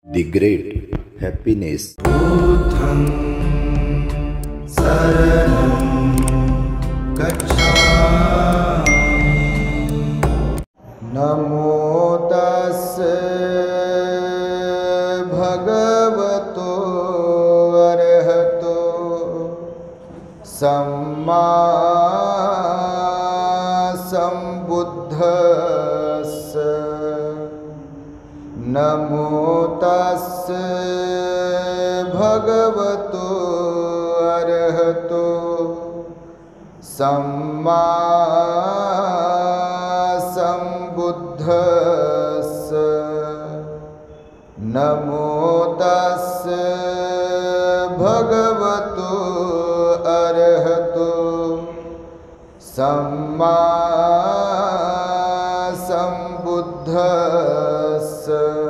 The great happiness. बुद्धं शरणं गच्छामि। नमो तस्से भगवतो अरहतो सम्मा सम्बुद्धस्स। नमो तस्से भगवतो अरहतो सम्मा सम्बुद्धस्स। नमो तस्से भगवतो अरहतो सम्मा सम्बुद्धस्स।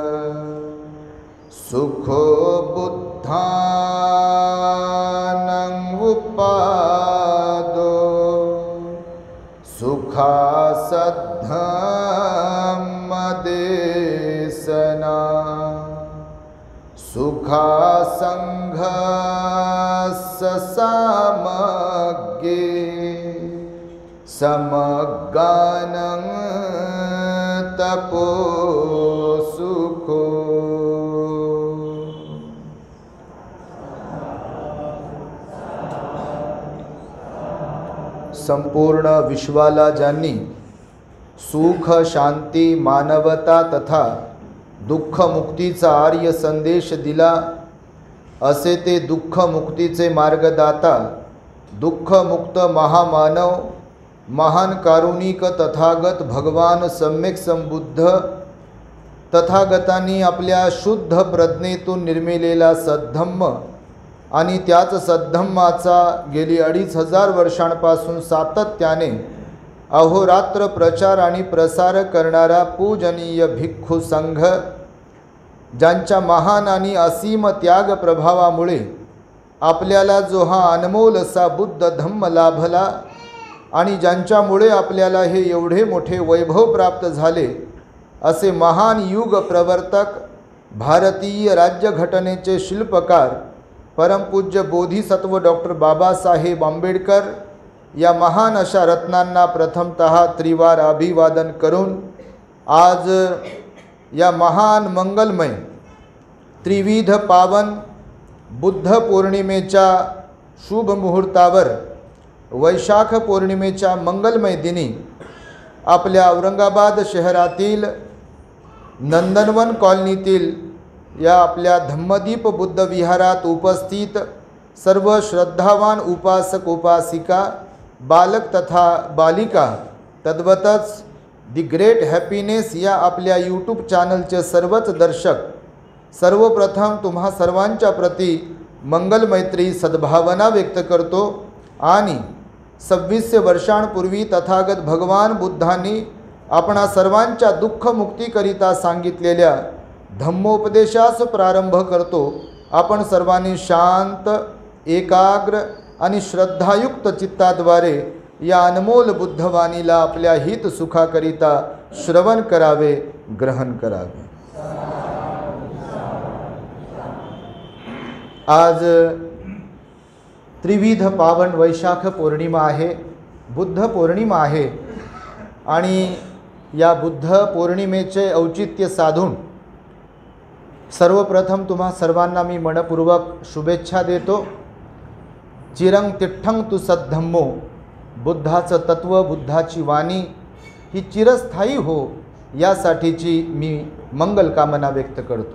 सुखो बुद्धानं उपादो सुखासद्धम्मदेशना। सुखासंघस्य सामग्ये समगानं तपो सुखो। संपूर्ण विश्वाला ज्यांनी सुख, शांती, मानवता तथा दुःख मुक्तीचा आर्य संदेश दिला, असे ते दुःख मुक्तीचे मार्गदाता, दुःखमुक्त महामानव, महान कारुणिक तथागत भगवान सम्यक संबुद्ध तथागतांनी आपल्या शुद्ध प्रज्ञेतून निर्मिलेला सद्धम्म आणि त्याच सद्धम्माचा गेली 2500 वर्षांपासून सातत्याने अहोरात्र प्रचार आणि प्रसार करणारा पूजनीय भिक्खू संघ, ज्यांच्या महान आणि असीम त्याग प्रभावामुळे आपल्याला जो हा अनमोल असा बुद्ध धम्म लाभला आणि ज्यांच्यामुळे आपल्याला हे एवढे मोठे वैभव प्राप्त झाले, असे महान युग प्रवर्तक, भारतीय राज्यघटनेचे शिल्पकार, परमपूज्य बोधिसत्व डॉक्टर बाबासाहेब आंबेडकर या महान अशा रत्नांना प्रथमतः त्रिवार अभिवादन करून आज या महान मंगलमय त्रिविध पावन बुद्ध पौर्णिमेच्या शुभ मुहूर्तावर वैशाख पौर्णिमेच्या मंगलमय दिनी आपल्या औरंगाबाद शहरातील नंदनवन कॉलनीतील या आपल्या धम्मदीप बुद्ध विहारात उपस्थित सर्व श्रद्धावान उपासक उपासिका, बालक तथा बालिका, तद्वतच दी ग्रेट हॅपीनेस या आपल्या यूट्यूब चॅनलचे सर्वच दर्शक, सर्वप्रथम तुम्हा सर्वांच्या प्रती मंगलमैत्री सद्भावना व्यक्त करतो आणि 2600 वर्षांपूर्वी तथागत भगवान बुद्धांनी आपणा सर्वांच्या दुःखमुक्तीकरिता सांगितलेल्या धम्मोपदेशास प्रारंभ करतो। आपण सर्वांनी शांत, एकाग्र आणि श्रद्धायुक्त चित्ताद्वारे या अनमोल बुद्धवाणीला आपल्या हित सुखाकरिता श्रवण करावे, ग्रहण करावे। आज त्रिविध पावन वैशाख पौर्णिमा आहे, बुद्ध पौर्णिमा आहे आणि या बुद्ध पौर्णिमेचे औचित्य साधून सर्वप्रथम तुम्हा सर्वांना मी मनपूर्वक शुभेच्छा देतो। चिरं तिठ्ठं तु सद्धम्मो, बुद्धाचं तत्व, बुद्धाची वाणी ही चिरस्थायी हो, यासाठीची मी मंगल कामना व्यक्त करतो।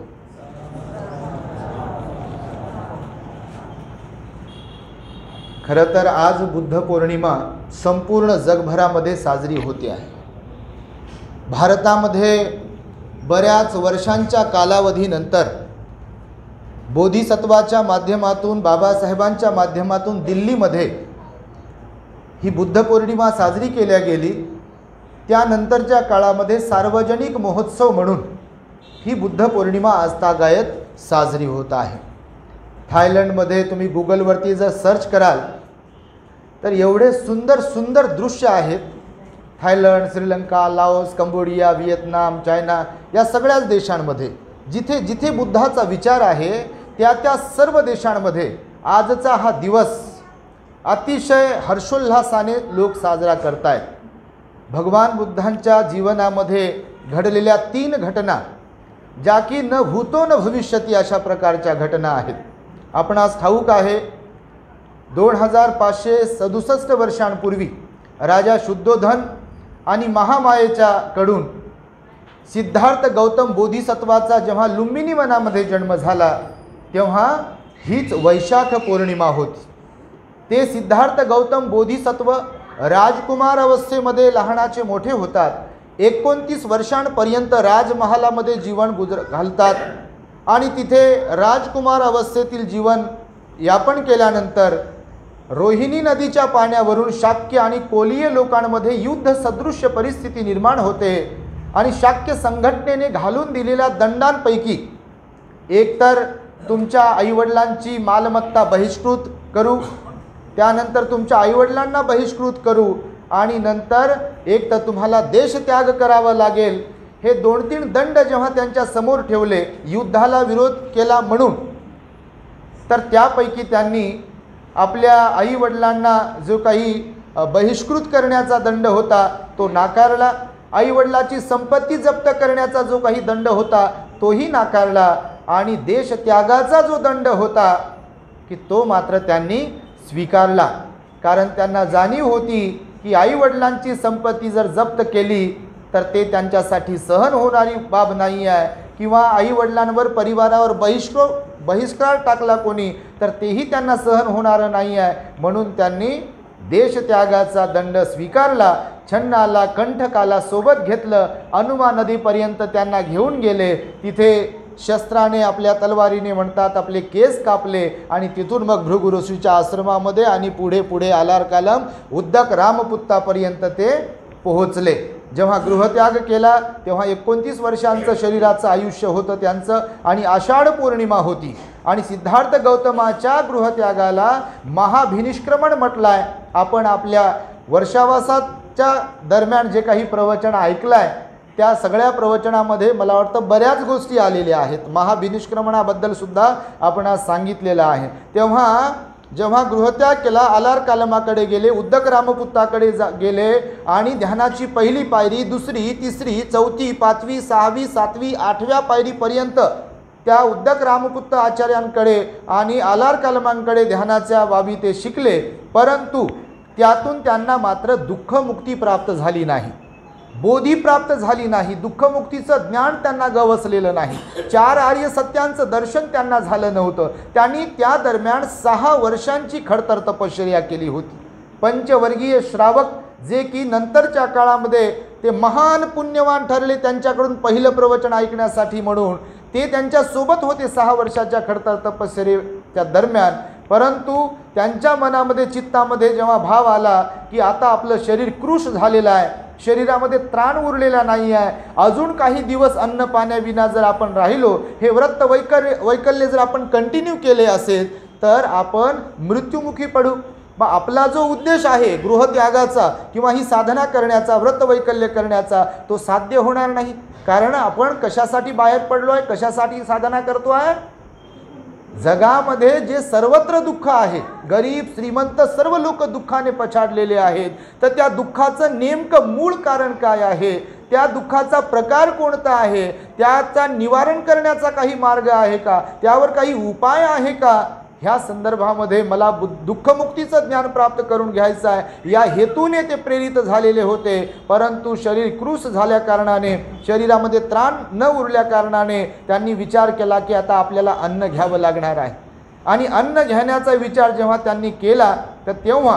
खरं तर आज बुद्ध पौर्णिमा संपूर्ण जगभरामध्ये साजरी होते आहे। भारतामध्ये बऱ्याच वर्षांच्या कालावधीनंतर बोधिसत्वाच्या माध्यमातून, बाबासाहेबांच्या माध्यमातून दिल्लीमध्ये ही बुद्ध पौर्णिमा साजरी केल्या गेली। त्यानंतरच्या काळामध्ये सार्वजनिक महोत्सव म्हणून ही बुद्ध पौर्णिमा आजतागायत साजरी होत आहे। थायलंडमध्ये तुम्ही गुगलवरती जर सर्च कराल तर एवढे सुंदर सुंदर दृश्य आहेत। Thailand, Sri Lanka, Laos, Cambodia, Vietnam, China या सगळ्याच देशांमध्ये जिथे जिथे बुद्धाचा विचार आहे त्या त्या सर्व देशांमध्ये आजचा हा दिवस अतिशय हर्षोल्हासाने लोक साजरा करतायत. भगवान बुद्धांच्या जीवनामध्ये घडलेल्या 3 घटना ज्या की न भूतो न भविष्यती अशा प्रकारच्या घटना आहेत. आपणास ठाऊक आहे 2567 वर्षांपूर्वी राजा शुद्धोधन आणि महामायेच्या कडून सिद्धार्थ गौतम बोधिसत्वाचा जेव्हा लुंबिनी वनामध्ये जन्म झाला तेव्हा हीच वैशाख पौर्णिमा होती. ते सिद्धार्थ गौतम बोधिसत्व राजकुमार अवस्थेमध्ये लहानाचे मोठे होतात. 29 वर्षांपर्यंत राजमहालामध्ये जीवन घालतात आणि तिथे राजकुमार अवस्थेतील जीवन यापन केल्यानंतर रोहिणी नदीच्या पाण्यावरून शाक्य आणि कोलीय लोकांमध्ये युद्ध सदृश्य परिस्थिती निर्माण होते आणि शाक्य संघटनेने घालून दिलेल्या दंडांपैकी एकतर तुमच्या आईवडिलांची मालमत्ता बहिष्कृत करू, त्यानंतर तुमच्या आईवडिलांना बहिष्कृत करू आणि नंतर एक तर तुम्हाला देशत्याग करावा लागेल. हे 2-3 दंड जेव्हा त्यांच्या समोर ठेवले, युद्धाला विरोध केला म्हणून, तर त्यापैकी त्यांनी आपल्या आईवडिलांना जो काही बहिष्कृत करण्याचा दंड होता तो नाकारला. आईवडिलाची संपत्ती जप्त करण्याचा जो काही दंड होता तोही नाकारला आणि देशत्यागाचा जो दंड होता की तो मात्र त्यांनी स्वीकारला. कारण त्यांना जाणीव होती की आईवडिलांची संपत्ती जर जप्त केली तर ते त्यांच्यासाठी सहन होणारी बाब नाही आहे किंवा आईवडिलांवर परिवारावर बहिष्कार टाकला कोणी तर तेही त्यांना सहन होणार नाही आहे. म्हणून त्यांनी देशत्यागाचा दंड स्वीकारला. छन्नाला कंठकाला सोबत घेतलं. अनुमा नदीपर्यंत त्यांना घेऊन गेले. तिथे शस्त्राने आपल्या तलवारीने म्हणतात आपले केस कापले आणि तिथून मग भृगु ऋषीच्या आश्रमामध्ये आणि पुढे पुढे आलारकालम उद्दक रामपुत्तापर्यंत ते पोहोचले. जेव्हा गृहत्याग केला तेव्हा 29 वर्षांचं शरीराचं आयुष्य होतं त्यांचं आणि आषाढ पौर्णिमा होती आणि सिद्धार्थ गौतमाच्या गृहत्यागाला महाभिनिष्क्रमण म्हटलाय. आपण आपल्या वर्षावासाच्या दरम्यान जे काही प्रवचन ऐकलंय त्या सगळ्या प्रवचनामध्ये मला वाटतं बऱ्याच गोष्टी आलेल्या आहेत. महाभिनिष्क्रमणाबद्दल सुद्धा आपण आज सांगितलेलं आहे. तेव्हा जेव्हा गृहत्याग केला आलारकालमाकडे गेले, उद्दक रामपुत्ताकडे गेले आणि ध्यानाची पहिली पायरी, दुसरी, तिसरी, चौथी, 5वी, 6वी, 7वी, 8व्या पायरीपर्यंत त्या उद्दक रामपुत्त आचार्यांकडे आणि आलारकालमांकडे ध्यानाच्या बाबी ते शिकले. परंतु त्यातून त्यांना मात्र दुःखमुक्ती प्राप्त झाली नाही, बोधी प्राप्त झाली नाही. दुःखमुक्तीचं ज्ञान त्यांना गवसलेलं नाही. 4 आर्य सत्यांचं दर्शन त्यांना झालं नव्हतं. त्यांनी त्या दरम्यान 6 वर्षांची खडतर तपश्चर्या केली होती. पंचवर्गीय श्रावक जे की नंतरच्या काळामध्ये ते महान पुण्यवान ठरले त्यांच्याकडून पहिलं प्रवचन ऐकण्यासाठी म्हणून ते त्यांच्या सोबत होते 6 वर्षाच्या खडतर तपश्चर्येच्या दरम्यान. परंतु त्यांच्या मनामध्ये चित्तामध्ये जेव्हा भाव आला की आता आपलं शरीर कृश झालेलं आहे, शरीरामध्ये त्राण उरलेला नाही आहे, अजून काही दिवस अन्न पाण्याविना जर आपण राहिलो, हे व्रत वैकल्य जर आपण कंटिन्यू केले असेल तर आपण मृत्युमुखी पडू. मग आपला जो उद्देश आहे गृहत्यागाचा किंवा ही साधना करण्याचा, व्रत वैकल्य करण्याचा, तो साध्य होणार नाही. कारण आपण कशासाठी बाहेर पडलो आहे, कशासाठी साधना करतो आहे? जगामध्ये जे सर्वत्र दुःख आहे, गरीब श्रीमंत सर्व लोक दुःखाने पछाडलेले आहेत, तर त्या दुःखाचं नेमकं मूळ कारण काय आहे, त्या दुःखाचा प्रकार कोणता आहे, त्याचा निवारण करण्याचा काही मार्ग आहे का, त्यावर काही उपाय आहे का, ह्या संदर्भामध्ये मला दुःखमुक्तीचं ज्ञान प्राप्त करून घ्यायचं आहे या हेतूने ते प्रेरित झालेले होते. परंतु शरीर कृश झाल्या कारणाने, शरीरामध्ये त्राण न उरल्या कारणाने त्यांनी विचार केला की आता आपल्याला अन्न घ्यावं लागणार आहे. आणि अन्न घेण्याचा विचार जेव्हा त्यांनी केला तर तेव्हा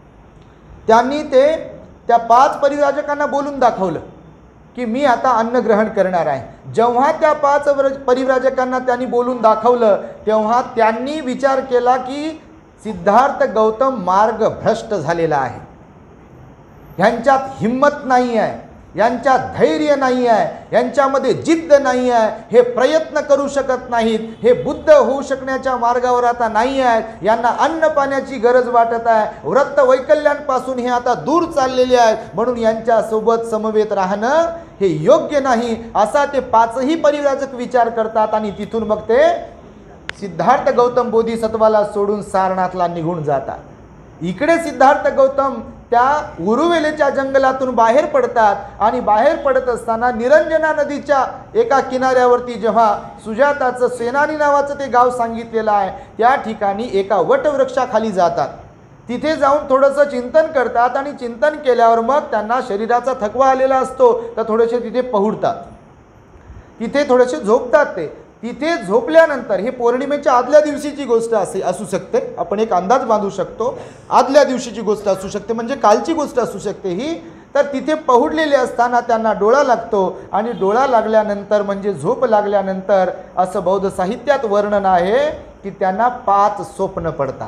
त्यांनी ते त्या 5 परिव्राजकांना बोलून दाखवलं की मी आता अन्न ग्रहण करणार आहे. जेव्हा त्या 5 परिव्राजकांना त्यांनी बोलून दाखवलं तेव्हा त्यांनी विचार केला की सिद्धार्थ गौतम मार्ग भ्रष्ट झालेला आहे, ह्यांच्यात हिम्मत नाही आहे, यांच्यात धैर्य नाही आहे, यांच्यामध्ये जिद्द नाही आहे, हे प्रयत्न करू शकत नाहीत, हे बुद्ध होऊ शकण्याच्या मार्गावर आता नाही आहेत, यांना अन्न पाण्याची गरज वाटत आहे, व्रत वैकल्यांपासून हे आता दूर चाललेले आहेत, म्हणून यांच्यासोबत समवेत राहणं हे योग्य नाही, असा ते पाचही परिव्राजक विचार करतात. आणि तिथून मग ते सिद्धार्थ गौतम बोधिसत्वाला सोडून सारनाथला निघून जातात. इकडे सिद्धार्थ गौतम त्या उरुवेलेच्या जंगलातून बाहेर पडतात आणि बाहेर पडत असताना निरंजना नदीच्या एका किनाऱ्यावरती जेव्हा सुजाताचं सेनानी नावाचं ते गाव सांगितलेलं आहे, त्या ठिकाणी एका वटवृक्षाखाली जातात. तिथे जाऊन थोडंसं चिंतन करतात आणि चिंतन केल्यावर मग त्यांना शरीराचा थकवा आलेला असतो, तर थोडेसे तिथे पहुडतात, तिथे थोडेसे झोपतात. ते तिथे झोपल्यानंतर, हे पौर्णिमेच्या आदल्या दिवशीची गोष्ट असू शकते, आपण एक अंदाज बांधू शकतो, आदल्या दिवशीची गोष्ट असू शकते, म्हणजे कालची गोष्ट असू शकते ही. तर तिथे पहुडलेले असताना त्यांना डोळा लागतो आणि डोळा लागल्यानंतर म्हणजे झोप लागल्यानंतर असं बौद्ध साहित्यात वर्णन आहे की त्यांना 5 स्वप्न पडतात.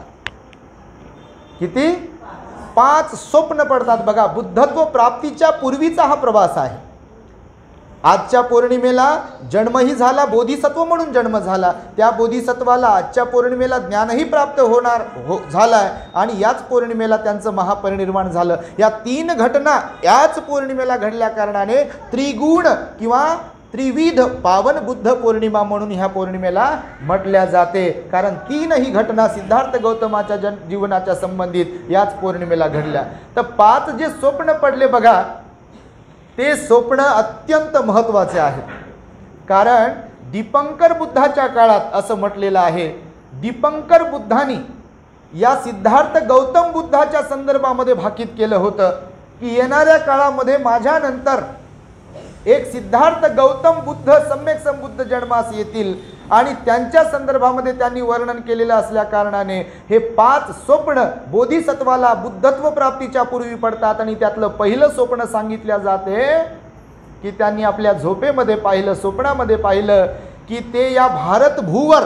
किती? 5 स्वप्न पडतात. बघा, बुद्धत्व प्राप्तीच्या पूर्वीचा हा प्रवास आहे. आजच्या पौर्णिमेला जन्मही झाला, बोधिसत्व म्हणून जन्म झाला, त्या बोधिसत्वाला आजच्या पौर्णिमेला ज्ञानही प्राप्त झालाय आणि याच पौर्णिमेला त्यांचं महापरिनिर्वाण झालं. या 3 घटना याच पौर्णिमेला घडल्या कारणाने त्रिगुण किंवा त्रिविध पावन बुद्ध पौर्णिमा म्हणून ह्या पौर्णिमेला म्हटल्या जाते, कारण 3ही घटना सिद्धार्थ गौतमाच्या जीवनाच्या संबंधित याच पौर्णिमेला घडल्या. तर 5 जे स्वप्न पडले बघा, ते स्वप्न अत्यंत महत्त्वाचे आहेत. कारण दीपंकर बुद्धाच्या काळात असं म्हटलेलं आहे, दीपंकर बुद्धांनी या सिद्धार्थ गौतम बुद्धाच्या संदर्भामध्ये भाकीत केलं होतं की येणाऱ्या काळामध्ये माझ्यानंतर एक सिद्धार्थ गौतम बुद्ध सम्यक संबुद्ध जन्मास येतील आणि त्यांच्या संदर्भामध्ये त्यांनी वर्णन केलेलं असल्या कारणाने हे 5 स्वप्न बोधिसत्वाला बुद्धत्व प्राप्तीच्या पूर्वी पडतात. आणि त्यातलं पहिलं स्वप्न सांगितल्या जाते की त्यांनी आपल्या झोपेमध्ये पाहिलं, स्वप्नामध्ये पाहिलं की ते या भारतभूवर,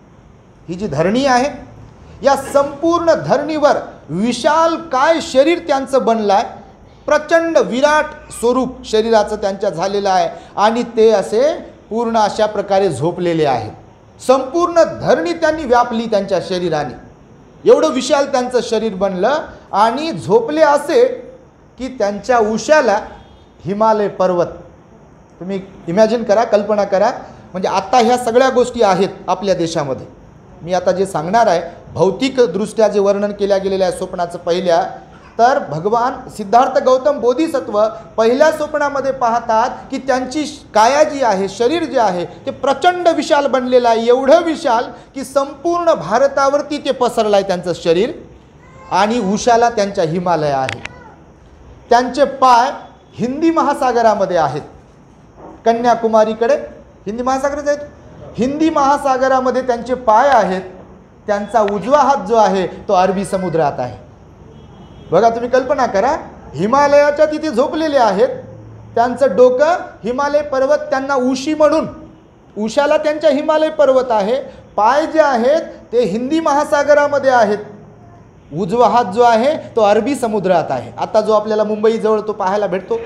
ही जी धरणी आहे, या संपूर्ण धरणीवर विशाल काय शरीर त्यांचं बनलं आहे, प्रचंड विराट स्वरूप शरीराचं त्यांच्या झालेलं आहे आणि ते असे पूर्ण अशा प्रकारे झोपलेले आहेत. संपूर्ण धरणी त्यांनी व्यापली त्यांच्या शरीराने, एवढं विशाल त्यांचं शरीर बनलं आणि झोपले असे की त्यांच्या उशाला हिमालय पर्वत, तुम्ही इमॅजिन करा, कल्पना करा. म्हणजे आता ह्या सगळ्या गोष्टी आहेत आपल्या देशामध्ये. मी आता जे सांगणार आहे भौतिकदृष्ट्या जे वर्णन केल्या गेलेल्या आहे स्वप्नाचं पहिल्या, तर भगवान सिद्धार्थ गौतम बोधिसत्व पहिल्या स्वप्नामध्ये पाहतात की त्यांची काया जी आहे, शरीर जे आहे ते प्रचंड विशाल बनलेलं आहे, एवढं विशाल की संपूर्ण भारतावरती ते पसरलं आहे त्यांचं शरीर आणि उशाला त्यांच्या हिमालय आहे. त्यांचे पाय हिंदी महासागरामध्ये आहेत, कन्याकुमारीकडे हिंदी महासागरच आहेत, हिंदी महासागरामध्ये त्यांचे पाय आहेत. त्यांचा उजवा हात जो आहे तो अरबी समुद्रात आहे. बघा, तुम्ही कल्पना करा, हिमालयाच्या तिथे झोपलेले आहेत, त्यांचं डोकं हिमालय पर्वत त्यांना उशी म्हणून, उशाला त्यांच्या हिमालय पर्वत आहे, पाय जे आहेत ते हिंदी महासागरामध्ये आहेत, उजवा हात जो आहे तो अरबी समुद्रात आहे. आता जो आपल्याला मुंबईजवळ तो पाहायला भेटतो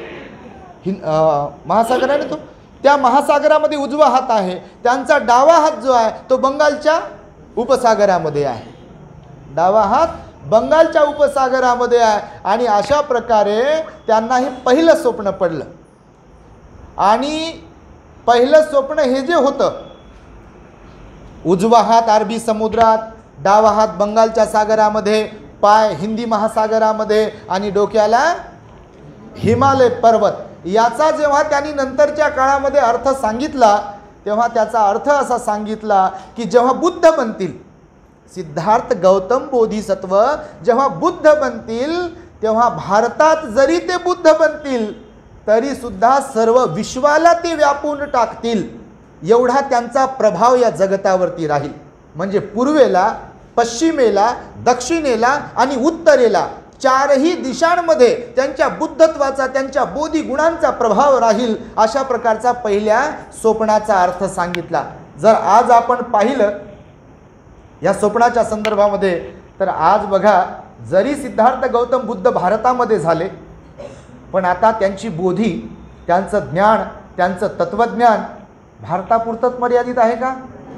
महासागर आहे तो, त्या महासागरामध्ये उजवा हात आहे. त्यांचा डावा हात जो आहे तो बंगालच्या उपसागरामध्ये आहे, डावा हात बंगालच्या उपसागरामध्ये आहे. आणि अशा प्रकारे त्यांना हे पहिलं स्वप्न पडलं. आणि पहिलं स्वप्न हे जे होतं, उजवा हात अरबी समुद्रात, डावा हात बंगालच्या सागरामध्ये, पाय हिंदी महासागरामध्ये आणि डोक्याला हिमालय पर्वत, याचा जेव्हा त्यांनी नंतरच्या काळामध्ये अर्थ सांगितला तेव्हा त्याचा अर्थ असा सांगितला की जेव्हा बुद्ध बनतील, सिद्धार्थ गौतम बोधिसत्व जेव्हा बुद्ध बनतील तेव्हा भारतात जरी ते बुद्ध बनतील तरी सुद्धा सर्व विश्वाला ते व्यापून टाकतील, एवढा त्यांचा प्रभाव या जगतावरती राहील. म्हणजे पूर्वेला, पश्चिमेला, दक्षिणेला आणि उत्तरेला चारही दिशांमध्ये त्यांच्या बुद्धत्वाचा, त्यांच्या बोधी गुणांचा प्रभाव राहील, अशा प्रकारचा पहिल्या स्वप्नाचा अर्थ सांगितला. जर आज आपण पाहिलं या स्वप्नाच्या संदर्भामध्ये तर आज बघा, जरी सिद्धार्थ गौतम बुद्ध भारतामध्ये झाले पण आता त्यांची बोधी त्यांचं ज्ञान, त्यांचं तत्वज्ञान भारतापुरतंच मर्यादित आहे का?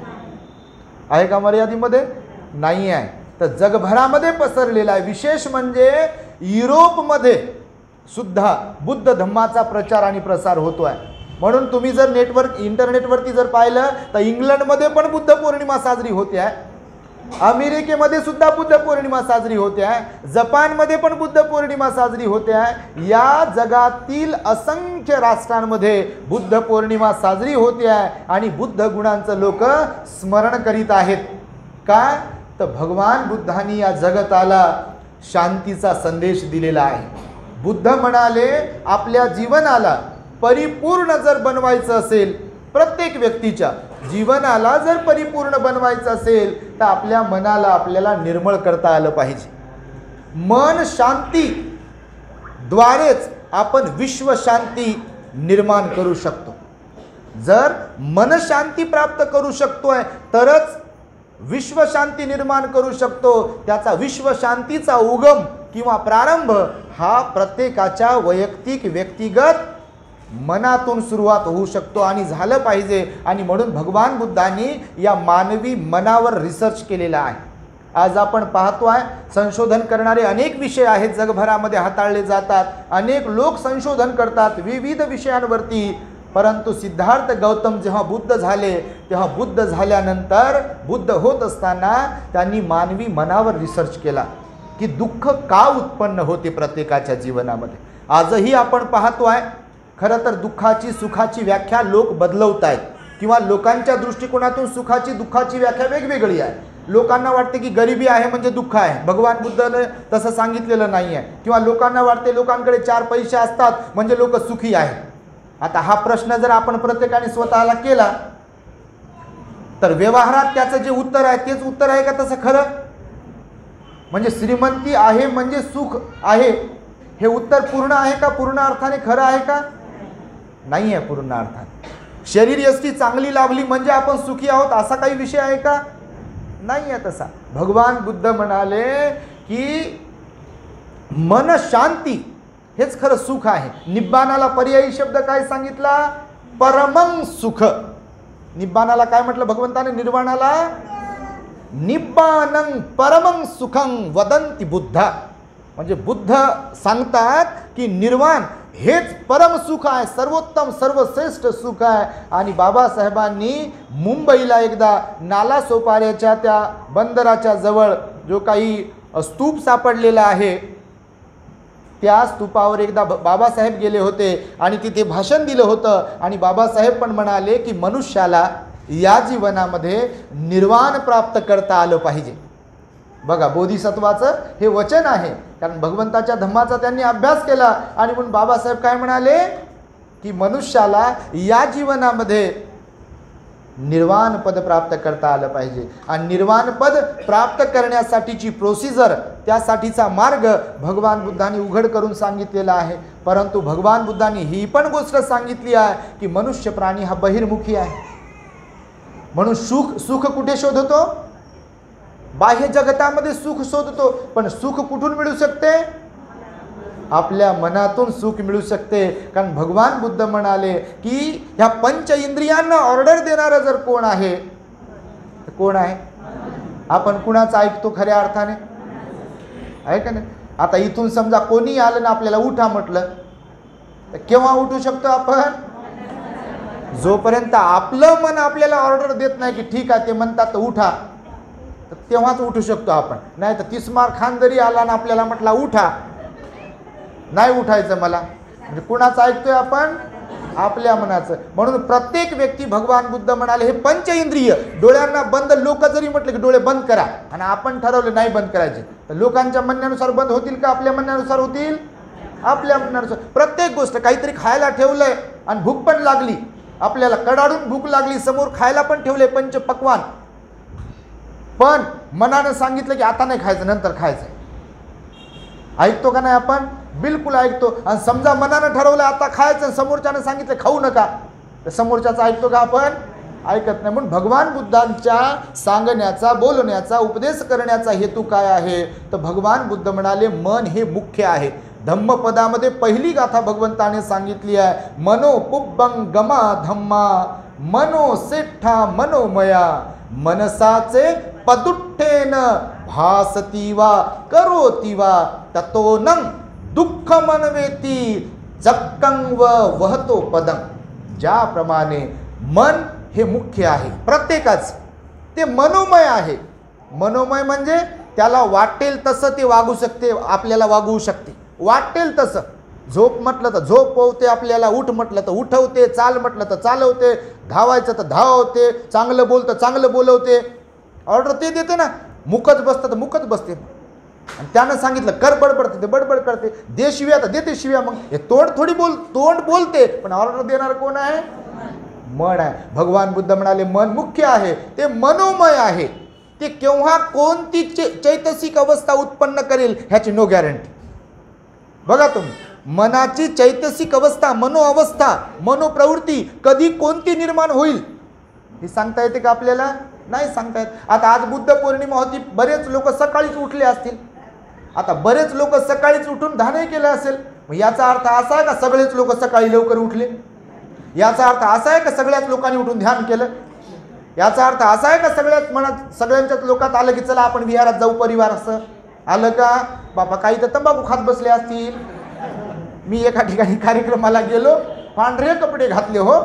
आहे का मर्यादितमध्ये? नाही आहे, तर जगभरामध्ये पसरलेला आहे. विशेष म्हणजे युरोपमध्ये सुद्धा बुद्ध धम्माचा प्रचार आणि प्रसार होतो आहे. म्हणून तुम्ही जर इंटरनेटवरती जर पाहिलं तर इंग्लंडमध्ये पण बुद्ध पौर्णिमा साजरी होते आहे, अमेरिकेमध्ये सुद्धा बुद्ध पौर्णिमा साजरी होते आहे, जपानमध्ये पण बुद्ध पौर्णिमा साजरी होते आहे. या जगातील असंख्य राष्ट्रांमध्ये बुद्ध पौर्णिमा साजरी होते आहे आणि बुद्ध गुणांचं लोक स्मरण करीत आहेत. काय तर भगवान बुद्धांनी या जगताला शांतीचा संदेश दिलेला आहे. बुद्ध म्हणाले, आपल्या जीवनाला परिपूर्ण जर बनवायचं असेल, प्रत्येक व्यक्तीच्या जीवनाला जर परिपूर्ण बनवायचं असेल तर आपल्या मनाला आपल्याला निर्मळ करता आलं पाहिजे. मन शांती द्वारेच आपण विश्व शांती निर्माण करू शकतो. जर मन शांती प्राप्त करू शकतोय तरच विश्व शांती निर्माण करू शकतो. त्याचा विश्व शांतीचा उगम किंवा प्रारंभ हा प्रत्येकाच्या वैयक्तिक व्यक्तिगत मनातून सुरुवात होऊ शकतो आणि झालं पाहिजे. आणि म्हणून भगवान बुद्धांनी या मानवी मनावर रिसर्च केलेला आहे. आज आपण पाहतो आहे, संशोधन करणारे अनेक विषय आहेत, जगभरामध्ये हाताळले जातात, अनेक लोक संशोधन करतात विविध विषयांवरती. परंतु सिद्धार्थ गौतम जेव्हा बुद्ध झाले, तेव्हा बुद्ध झाल्यानंतर बुद्ध होत असताना त्यांनी मानवी मनावर रिसर्च केला की दुःख का उत्पन्न होते प्रत्येकाच्या जीवनामध्ये. आजही आपण पाहतो आहे, खरं तर दुःखाची सुखाची व्याख्या लोक बदलवत आहेत किंवा लोकांच्या दृष्टिकोनातून सुखाची दुःखाची व्याख्या वेगवेगळी आहे. लोकांना वाटते की गरिबी आहे म्हणजे दुःख आहे, भगवान बुद्धाने तसं सांगितलेलं नाही आहे. किंवा लोकांना वाटते लोकांकडे 4 पैसे असतात म्हणजे लोक सुखी आहेत. आता हा प्रश्न जर आपण प्रत्येकाने स्वतःला केला तर व्यवहारात त्याचं जे उत्तर आहे तेच उत्तर आहे का तसं खरं? म्हणजे श्रीमंती आहे म्हणजे सुख आहे, हे उत्तर पूर्ण आहे का? पूर्ण अर्थाने खरं आहे का? नाही आहे पूर्ण अर्थाने. शरीर यष्टी चांगली लाभली म्हणजे आपण सुखी आहोत असा काही विषय आहे का? नाही आहे तसा. भगवान बुद्ध म्हणाले की मन शांती हेच खरं सुख आहे. निब्बानाला पर्यायी शब्द काय सांगितला? परमं सुख. निब्बानाला काय म्हटलं भगवंताने? निर्वाणाला निब्बानं परमं सुखं वदंती बुद्धा. म्हणजे बुद्ध सांगतात की निर्वाण हेच परम सुख आहे, सर्वोत्तम सर्वश्रेष्ठ सुख आहे. आणि बाबासाहेबांनी मुंबईला एकदा नाला सोपाऱ्याच्या त्या बंदराच्या जवळ जो काही स्तूप सापडलेला आहे, त्या स्तूपावर एकदा बाबासाहेब गेले होते आणि तिथे भाषण दिलं होतं. आणि बाबासाहेब पण म्हणाले की मनुष्याला या जीवनामध्ये निर्वाण प्राप्त करता आलं पाहिजे. बघा, बोधिसत्वाचं हे वचन आहे, कारण भगवंताच्या धम्माचा त्यांनी अभ्यास केला. आणि म्हणून बाबासाहेब काय म्हणाले की मनुष्याला या जीवनामध्ये निर्वाण पद प्राप्त करता आलं पाहिजे. आणि निर्वाण पद प्राप्त करण्यासाठीची प्रोसिजर, त्यासाठीचा मार्ग भगवान बुद्धांनी उघड करून सांगितलेला आहे. परंतु भगवान बुद्धांनी ही पण गोष्ट सांगितली आहे की मनुष्य प्राणी हा बहिर्मुखी आहे. म्हणून सुख कुठे शोधतो? बाह्य जगतामध्ये सुख शोधतो. पण सुख कुठून मिळू शकते? आपल्या मनातून सुख मिळू शकते. कारण भगवान बुद्ध म्हणाले की ह्या पंच इंद्रियांना ऑर्डर देणारं जर कोण आहे तर कोण आहे? आपण कुणाचं ऐकतो खऱ्या अर्थाने? आहे का नाही? आता इथून समजा कोणी आलं ना आपल्याला उठा म्हटलं तर केव्हा उठू शकतो आपण? जोपर्यंत आपलं मन आपल्याला ऑर्डर देत नाही की ठीक आहे ते म्हणतात तर उठा, तर तेव्हाच उठू शकतो आपण. नाही तर 30 मार खान जरी आला ना आपल्याला म्हटला उठा, नाही उठायचं मला, म्हणजे कुणाचं ऐकतोय आपण? आपल्या मनाचं. म्हणून प्रत्येक व्यक्ती, भगवान बुद्ध म्हणाले, हे पंच इंद्रिय डोळ्यांना बंद, लोक जरी म्हटले की डोळे बंद करा आणि आपण ठरवलं नाही बंद करायचे, तर लोकांच्या म्हणण्यानुसार बंद होतील का आपल्या म्हणण्यानुसार होतील? आपल्या म्हणण्यानुसार. प्रत्येक गोष्ट, काहीतरी खायला ठेवलंय आणि भूक पण लागली आपल्याला, कडाडून भूक लागली, समोर खायला पण ठेवले पंच पक्वान, पण मनानं सांगितलं की आता नाही खायचं, नंतर खायचं. ऐकतो का नाही आपण? बिलकुल ऐकतो. आणि समजा मनानं ठरवलं आता खायचं, समोरच्यानं सांगितलं खाऊ नका, तर समोरच्याचं ऐकतो का आपण? ऐकत नाही. म्हणून भगवान बुद्धांच्या सांगण्याचा, बोलण्याचा, उपदेश करण्याचा हेतू काय आहे? तर भगवान बुद्ध म्हणाले मन हे मुख्य आहे. धम्मपदामध्ये पहिली गाथा भगवंताने सांगितली आहे, मनो पुब्बं गमा धम्मा मनो सेठा मनोमया मनसाचे पदुठ्ठेन भासतीवा करोतीवा ततोनं दुःख मनवेती चक्कं व वहतो पदं. ज्याप्रमाणे मन हे मुख्य आहे प्रत्येकाच, ते मनोमय आहे. मनोमय म्हणजे त्याला वाटेल तसं ते वागू शकते, आपल्याला वागवू शकते, वाटेल तसं. झोप म्हटलं तर झोपवते आपल्याला, उठ म्हटलं तर उठवते, चाल म्हटलं तर चालवते, धावायचं तर धावते, चांगलं बोलतं चांगलं बोलवते, ऑर्डर ते देते ना. मुकत बसतं तर मुकत बसते, आणि त्यानं सांगितलं कर बडबड ते बडबड करते, दे शिव्या तर देते शिव्या. मग हे तोंड बोलते, पण ऑर्डर देणार कोण आहे? मन आहे. भगवान बुद्ध म्हणाले मन मुख्य आहे, ते मनोमय आहे. ते केव्हा कोणती चैतसिक अवस्था उत्पन्न करेल ह्याची नो गॅरंटी. बघा तुम्ही, मनाची चैतसिक अवस्था, मनोअवस्था, मनोप्रवृत्ती कधी कोणती निर्माण होईल हे सांगता येते का आपल्याला? नाही सांगता येत. आता आज बुद्ध पौर्णिमा होती, बरेच लोक सकाळीच उठले असतील. आता बरेच लोक सकाळीच उठून ध्यान केलं असेल. याचा अर्थ असा आहे का सगळेच लोक सकाळी लवकर उठले? याचा अर्थ असा आहे का सगळ्याच लोकांनी उठून ध्यान केलं? याचा अर्थ असा आहे का सगळ्याच मनात सगळ्यांच्याच लोकात आलं की चला आपण विहारात जाऊ परिवार, असं आलं का? बाबा काही तर तंबाखू खात बसले असतील. मी एका ठिकाणी कार्यक्रमाला गेलो, पांढरे कपडे घातले, हो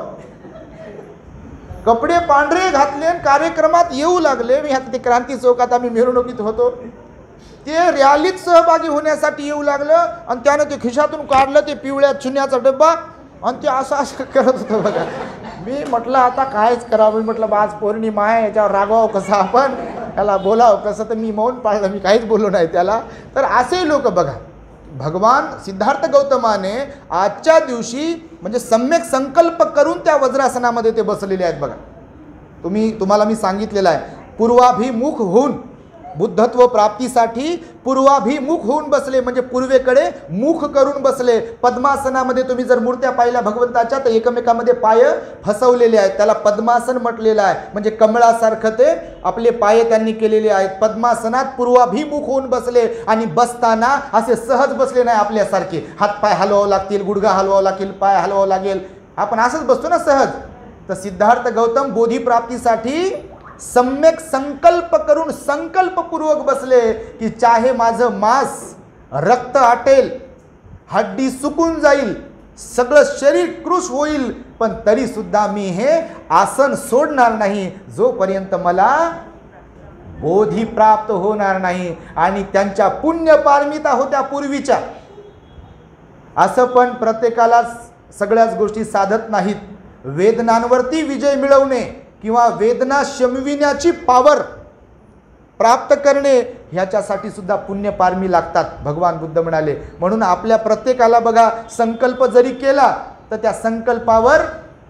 कपडे पांढरे घातले, कार्यक्रमात येऊ लागले. मी आता ते क्रांती चौकात आम्ही मिरवणुकीत होतो, ते रॅलीत सहभागी होण्यासाठी येऊ लागलं, आणि त्यानं ते खिशातून काढलं ते पिवळ्या चुन्याचा डब्बा, आणि ते असं करत होतं. बघा, मी म्हटलं आता कायच करावं. मी म्हटलं आज पौर्णिमा आहे, याच्यावर रागवावं कसं आपण, त्याला बोलावं कसं, तर मी मौन पाळलं, मी काहीच बोललो नाही त्याला. तर असे लोक बघा, भगवान सिद्धार्थ गौतमाने आजच्या दिवशी म्हणजे सम्यक संकल्प करून त्या वज्रासनामध्ये ते बसलेले आहेत. बघा तुम्हाला मी सांगितलेलं आहे, पूर्वाभिमुख होऊन बुद्धत्व प्राप्तीसाठी पूर्वाभिमुख होऊन बसले, म्हणजे पूर्वेकडे मुख करून बसले. पद्मासनामध्ये तुम्ही जर मूर्त्या पाहिल्या भगवंताच्या तर एकमेकांमध्ये पाय फसवलेले आहेत, त्याला पद्मासन म्हटलेलं आहे. म्हणजे कमळासारखं ते आपले पाय त्यांनी केलेले आहेत. पद्मासनात पूर्वाभिमुख होऊन बसले, आणि बसताना असे सहज बसले नाही आपल्यासारखे. हातपाय हलवावं लागतील, गुडघा हलवावं लागतील, पाय हलवावं लागेल, आपण असंच बसतो ना सहज. तर सिद्धार्थ गौतम बोधिप्राप्तीसाठी सम्यक संकल्प करून संकल्पपूर्वक बसले की चाहे माझं मांस रक्त आटेल, हड्डी सुकून जाईल, सगळं शरीर कृश होईल, पण तरी सुद्धा मी हे आसन सोडणार नाही जोपर्यंत मला बोधी प्राप्त होणार नाही. आणि त्यांच्या पुण्यपारमिता होत्या पूर्वीच्या. असं पण प्रत्येकाला सगळ्याच गोष्टी साधत नाहीत. वेदनांवरती विजय मिळवणे किंवा वेदना शमविण्याची पावर प्राप्त करणे ह्याच्यासाठी सुद्धा पुण्यपारमी लागतात, भगवान बुद्ध म्हणाले. म्हणून आपल्या प्रत्येकाला बघा, संकल्प जरी केला तर त्या संकल्पावर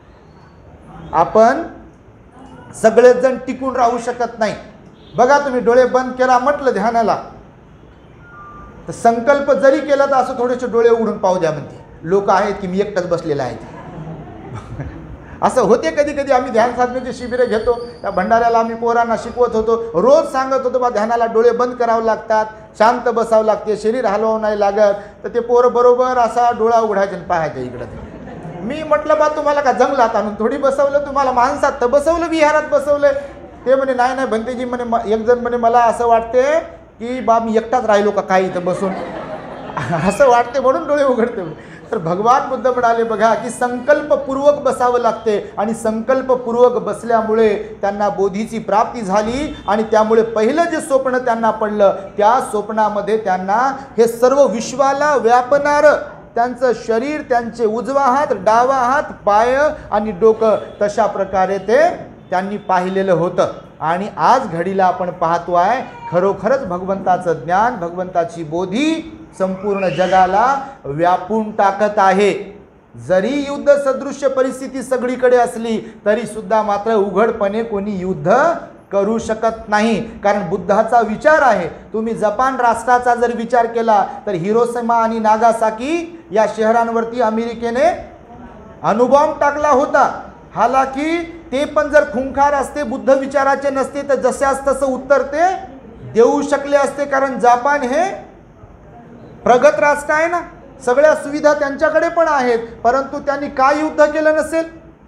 आपण सगळेच जण टिकून राहू शकत नाही. बघा तुम्ही डोळे बंद केला म्हटलं ध्यानाला, तर संकल्प जरी केला तर असं थोडेसे डोळे उघडून पाहू द्या म्हणते. लोक आहेत की मी एकटाच बसलेला आहे. असं होते कधी कधी. आम्ही ध्यान साधनेची शिबिरे घेतो, त्या भंडाऱ्याला आम्ही पोरांना शिकवत होतो, रोज सांगत होतो बा ध्यानाला डोळे बंद करावं लागतात, शांत बसावं लागते, शरीर हलवावं नाही लागत. तर ते पोरं बरोबर असा डोळा उघडायचे आणि पाहायचे इकडं. मी म्हटलं बा तुम्हाला का जंगलात आणून थोडी बसवलं, तुम्हाला माणसात तर बसवलं, विहारात बसवलं. ते म्हणे नाही भंतेजी म्हणे, एक जण म्हणे मला असं वाटते की बा मी एकटाच राहिलो का काही इथं बसून, असं वाटते म्हणून डोळे उघडते. तर भगवान बुद्ध म्हणाले बघा की संकल्पपूर्वक बसावं लागते, आणि संकल्पपूर्वक बसल्यामुळे त्यांना बोधीची प्राप्ती झाली. आणि त्यामुळे पहिलं जे स्वप्न त्यांना पडलं त्या स्वप्नामध्ये त्यांना हे सर्व विश्वाला व्यापणारं त्यांचं शरीर, त्यांचे उजवा हात, डावा हात, पाय आणि डोकं तशा प्रकारे ते त्यांनी पाहिलेलं होतं. आणि आज घडीला आपण पाहतो आहे खरोखरच भगवंताचं ज्ञान, भगवंताची बोधी संपूर्ण जगाला व्यापून टाकत आहे. जरी युद्ध सदृश्य परिस्थिती सगळीकडे असली तरी सुद्धा मात्र उघडपणे कोणी युद्ध करू शकत नाही, कारण बुद्धाचा विचार आहे. तुम्ही जपान राष्ट्राचा जर विचार केला तर हिरोशिमा आणि नागासाकी या शहरांवरती अमेरिकेने अणुबॉम्ब टाकला होता. हालाकी ते पण जर खुंखार असते, बुद्ध विचाराचे नसते तर जशास तसं उत्तर ते देऊ शकले असते, कारण जपान हे प्रगत राष्ट्र आहे ना. सगळ्या सुविधा त्यांच्याकडे पण आहेत, परंतु त्यांनी का युद्ध केलं नसेल?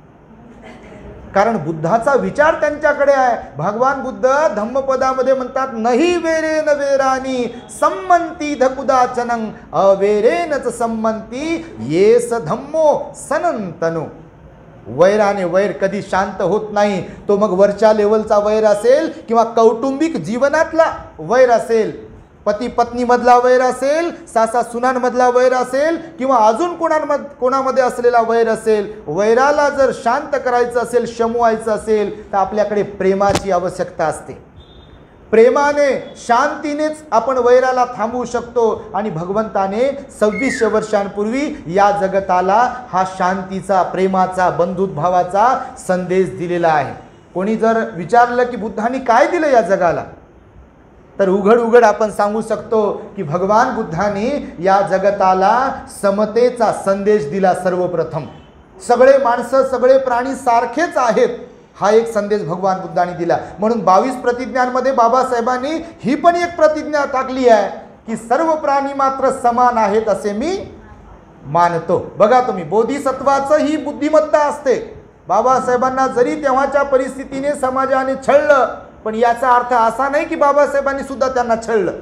कारण बुद्धाचा विचार त्यांच्याकडे आहे. भगवान बुद्ध धम्मपदामध्ये म्हणतात, नाही वेरेन वेरानी संमंती धकुदाचनं अवेरेनच संमंती येस धम्मो सनंतनो. वैराने वैर कधी शांत होत नाही. तो मग वरच्या लेवलचा वैर असेल किंवा कौटुंबिक जीवनातला वैर असेल, पती पत्नीमधला वैर असेल, सासा सुनांमधला वैर असेल, किंवा अजून कोणामध्ये असलेला वैर असेल. वैराला जर शांत करायचं असेल, शमवायचं असेल, तर आपल्याकडे प्रेमाची आवश्यकता असते. प्रेमाने, शांतीनेच आपण वैराला थांबवू शकतो. आणि भगवंताने 2600 वर्षांपूर्वी या जगताला हा शांतीचा, प्रेमाचा, बंधुत्भावाचा संदेश दिलेला आहे. कोणी जर विचारलं की बुद्धांनी काय दिलं या जगाला, तर उघड आपण सांगू शकतो की भगवान बुद्धांनी या जगताला समतेचा संदेश दिला. सर्वप्रथम सगळे माणसं, सगळे प्राणी सारखेच आहेत, हा एक संदेश भगवान बुद्धांनी दिला. म्हणून 22 प्रतिज्ञांमध्ये बाबासाहेबांनी ही पण एक प्रतिज्ञा टाकली आहे की सर्व प्राणी मात्र समान आहेत असे मी मानतो. बघा तुम्ही, बोधिसत्वाचं ही बुद्धिमत्ता असते. बाबासाहेबांना जरी तेव्हाच्या परिस्थितीने, समाजाने छळलं, पण याचा अर्थ असा नाही की बाबासाहेबांनी सुद्धा त्यांना छळलं.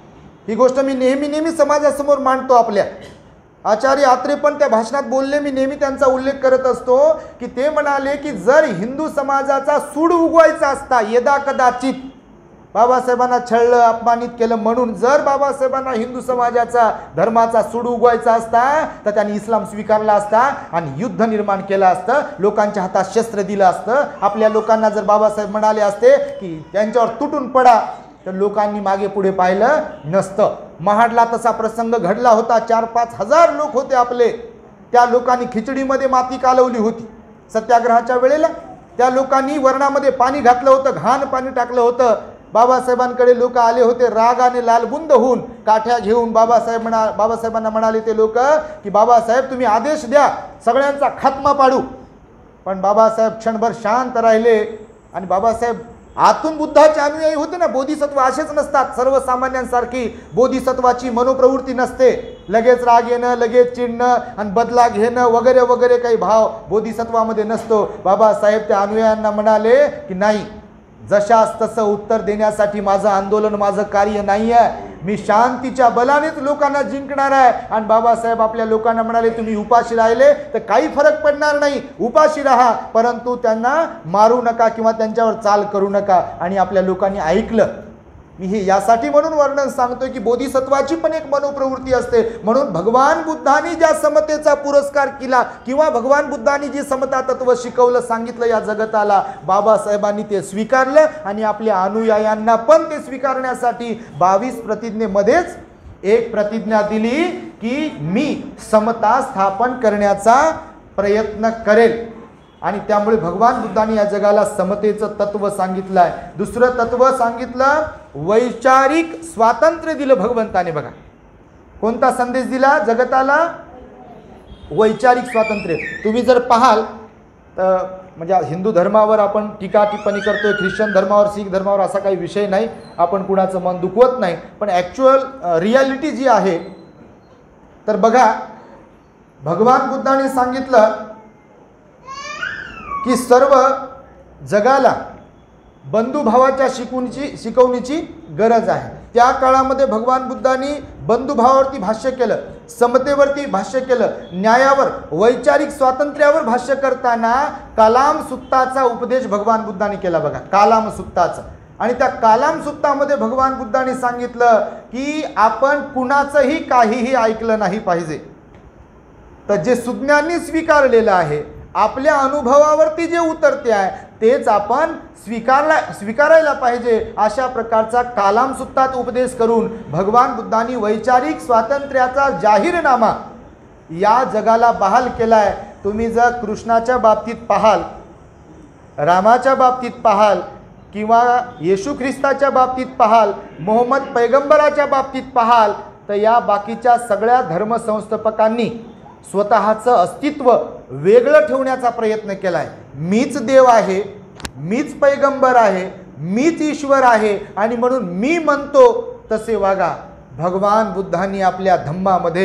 ही गोष्ट मी नेहमी समाजासमोर मांडतो. आपल्या आचार्य आत्रे पण त्या भाषणात बोलले, मी नेहमी त्यांचा उल्लेख करत असतो की ते म्हणाले की जर हिंदू समाजाचा सूड उगवायचा असता, यदा कदाचित बाबासाहेबांना छळलं, अपमानित केलं म्हणून जर बाबासाहेबांना हिंदू समाजाचा, धर्माचा सूड उगवायचा असता, तर त्यांनी इस्लाम स्वीकारला असता आणि युद्ध निर्माण केलं असतं, लोकांच्या हातात शस्त्र दिलं असतं. आपल्या लोकांना जर बाबासाहेब म्हणाले असते की त्यांच्यावर तुटून पडा, तर लोकांनी मागे पुढे पाहिलं नसतं. महाडला तसा प्रसंग घडला होता. 4-5 हजार लोक होते आपले. त्या लोकांनी खिचडीमध्ये माती कालवली होती सत्याग्रहाच्या वेळेला. त्या लोकांनी वरणामध्ये पाणी घातलं होतं, घाण पाणी टाकलं होतं. बाबासाहेबांकडे लोक आले होते, रागाने लालबुंद होऊन काठ्या घेऊन. बाबासाहेबांना म्हणाले ते लोक की बाबासाहेब तुम्ही आदेश द्या, सगळ्यांचा खात्मा पाडू. पण बाबासाहेब क्षणभर शांत राहिले. आणि बाबासाहेब आतून बुद्धाचे अनुयायी होते ना. बोधिसत्व असेच नसतात, सर्वसामान्यांसारखी बोधिसत्वाची मनोप्रवृत्ती नसते. लगेच राग येणं, लगेच चिडणं आणि बदला घेणं वगैरे वगैरे काही भाव बोधिसत्वामध्ये नसतो. बाबासाहेब त्या अनुयायांना म्हणाले की नाही, जशास तसं उत्तर देण्यासाठी माझं आंदोलन, माझं कार्य नाही आहे. मी शांतीच्या बलानेच लोकांना जिंकणार आहे. आणि बाबासाहेब आपल्या लोकांना म्हणाले, तुम्ही उपाशी राहिले तर काही फरक पडणार नाही, उपाशी राहा, परंतु त्यांना मारू नका किंवा त्यांच्यावर चाल करू नका. आणि आपल्या लोकांनी ऐकलं. मी हे यासाठी म्हणून वर्णन सांगतोय की बोधिसत्वाची पण एक मनोप्रवृत्ती असते. म्हणून भगवान बुद्धांनी ज्या समतेचा पुरस्कार केला किंवा भगवान बुद्धांनी जी समता तत्व शिकवलं, सांगितलं या जगताला, बाबासाहेबांनी ते स्वीकारलं. आणि आपल्या अनुयायांना पण ते स्वीकारण्यासाठी 22 प्रतिज्ञेमध्येच एक प्रतिज्ञा दिली की मी समता स्थापन करण्याचा प्रयत्न करेल. आणि त्यामुळे भगवान बुद्धांनी या जगाला समतेचं तत्व सांगितलं आहे. दुसरं तत्व सांगितलं, वैचारिक स्वातंत्र्य दिलं भगवंताने. बघा कोणता संदेश दिला जगताला? वैचारिक स्वातंत्र्य. तुम्ही जर पाहाल तर म्हणजे हिंदू धर्मावर आपण टीका टिप्पणी करतोय, ख्रिश्चन धर्मावर, शीख धर्मावर असा काही विषय नाही, आपण कुणाचं मन दुखवत नाही. पण ॲक्च्युअल रियालिटी जी आहे, तर बघा भगवान बुद्धाने सांगितलं की सर्व जगाला बंधुभावाच्या शिकवणीची गरज आहे. त्या काळामध्ये भगवान बुद्धांनी बंधुभावावरती भाष्य केलं, समतेवरती भाष्य केलं, न्यायावर, वैचारिक स्वातंत्र्यावर भाष्य करताना कालाम सुत्ताचा उपदेश भगवान बुद्धांनी केला. बघा कालाम सुत्ताचा. आणि त्या कालाम सुत्तामध्ये भगवान बुद्धांनी सांगितलं की आपण कुणाचंही काहीही ऐकलं नाही पाहिजे. तर जे सुज्ञांनी स्वीकारलेलं आहे, आपल्या अनुभवावरती जे उतरते आहे, तेच आपण स्वीकारायला पाहिजे. अशा प्रकारचा कालाम सुत्तात उपदेश करून भगवान बुद्धांनी वैचारिक स्वातंत्र्याचा जाहीरनामा या जगाला बहाल केला आहे. तुम्ही जर कृष्णाच्या बाबतीत पाहाल, रामाच्या बाबतीत पाहाल किंवा येशू ख्रिस्ताच्या बाबतीत पाहाल, मोहम्मद पैगंबराच्या बाबतीत पाहाल, तर या बाकीच्या सगळ्या धर्मसंस्थापकांनी स्वतःचं अस्तित्व वेगळं ठेवण्याचा प्रयत्न केला आहे. मीच देव आहे, मीच पैगंबर आहे, मीच ईश्वर आहे आणि म्हणून मी म्हणतो तसे वागा. भगवान बुद्धांनी आपल्या धम्मामध्ये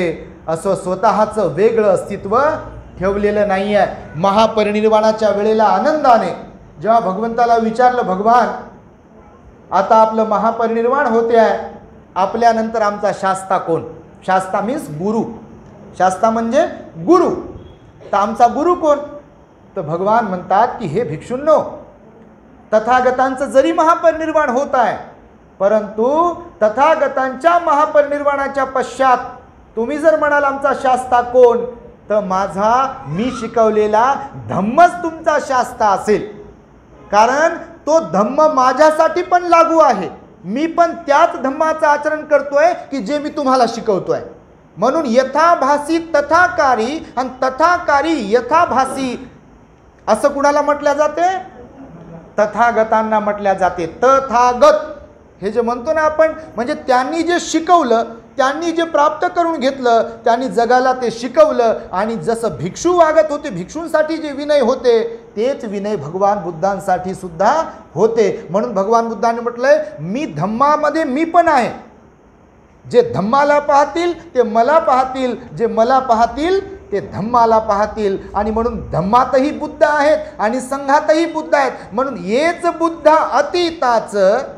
असं स्वतःचं वेगळं अस्तित्व ठेवलेलं नाही आहे. महापरिनिर्वाणाच्या वेळेला आनंदाने जेव्हा भगवंताला विचारलं, भगवान आता आपलं महापरिनिर्वाण होते आहे, आपल्यानंतर आमचा शास्ता कोण? शास्ता मीन्स गुरु, शास्ता म्हणजे गुरु, तर आमचा गुरु कोण? तर भगवान म्हणतात की हे भिक्षुंनो, तथागतांचं जरी महापरिनिर्वाण होत आहे, परंतु तथागतांच्या महापरिनिर्वाणाच्या पश्चात तुम्ही जर म्हणाल आमचा शास्ता कोण, तर माझा मी शिकवलेला धम्मच तुमचा शास्ता असेल. कारण तो धम्म माझ्यासाठी पण लागू आहे. मी पण त्याच धम्माचं आचरण करतोय की जे मी तुम्हाला शिकवतोय. म्हणून यथाभासी तथाकारी आणि तथाकारी यथाभासी असं कुणाला म्हटल्या जाते? तथागतांना म्हटल्या जाते. तथागत हे जे म्हणतो ना आपण, म्हणजे त्यांनी जे शिकवलं, त्यांनी जे प्राप्त करून घेतलं, त्यांनी जगाला ते शिकवलं. आणि जसं भिक्षू वागत होते, भिक्षूंसाठी जे विनय होते, तेच विनय भगवान बुद्धांसाठी सुद्धा होते. म्हणून भगवान बुद्धांनी म्हटलंय, मी धम्मामध्ये मी पण आहे. जे धम्माला पाहतील ते मला पाहतील, जे मला पाहतील ते धम्माला पाहतील. आणि म्हणून धम्मातही बुद्ध आहेत आणि संघातही बुद्ध आहेत. म्हणून येच बुद्धा अतीताच,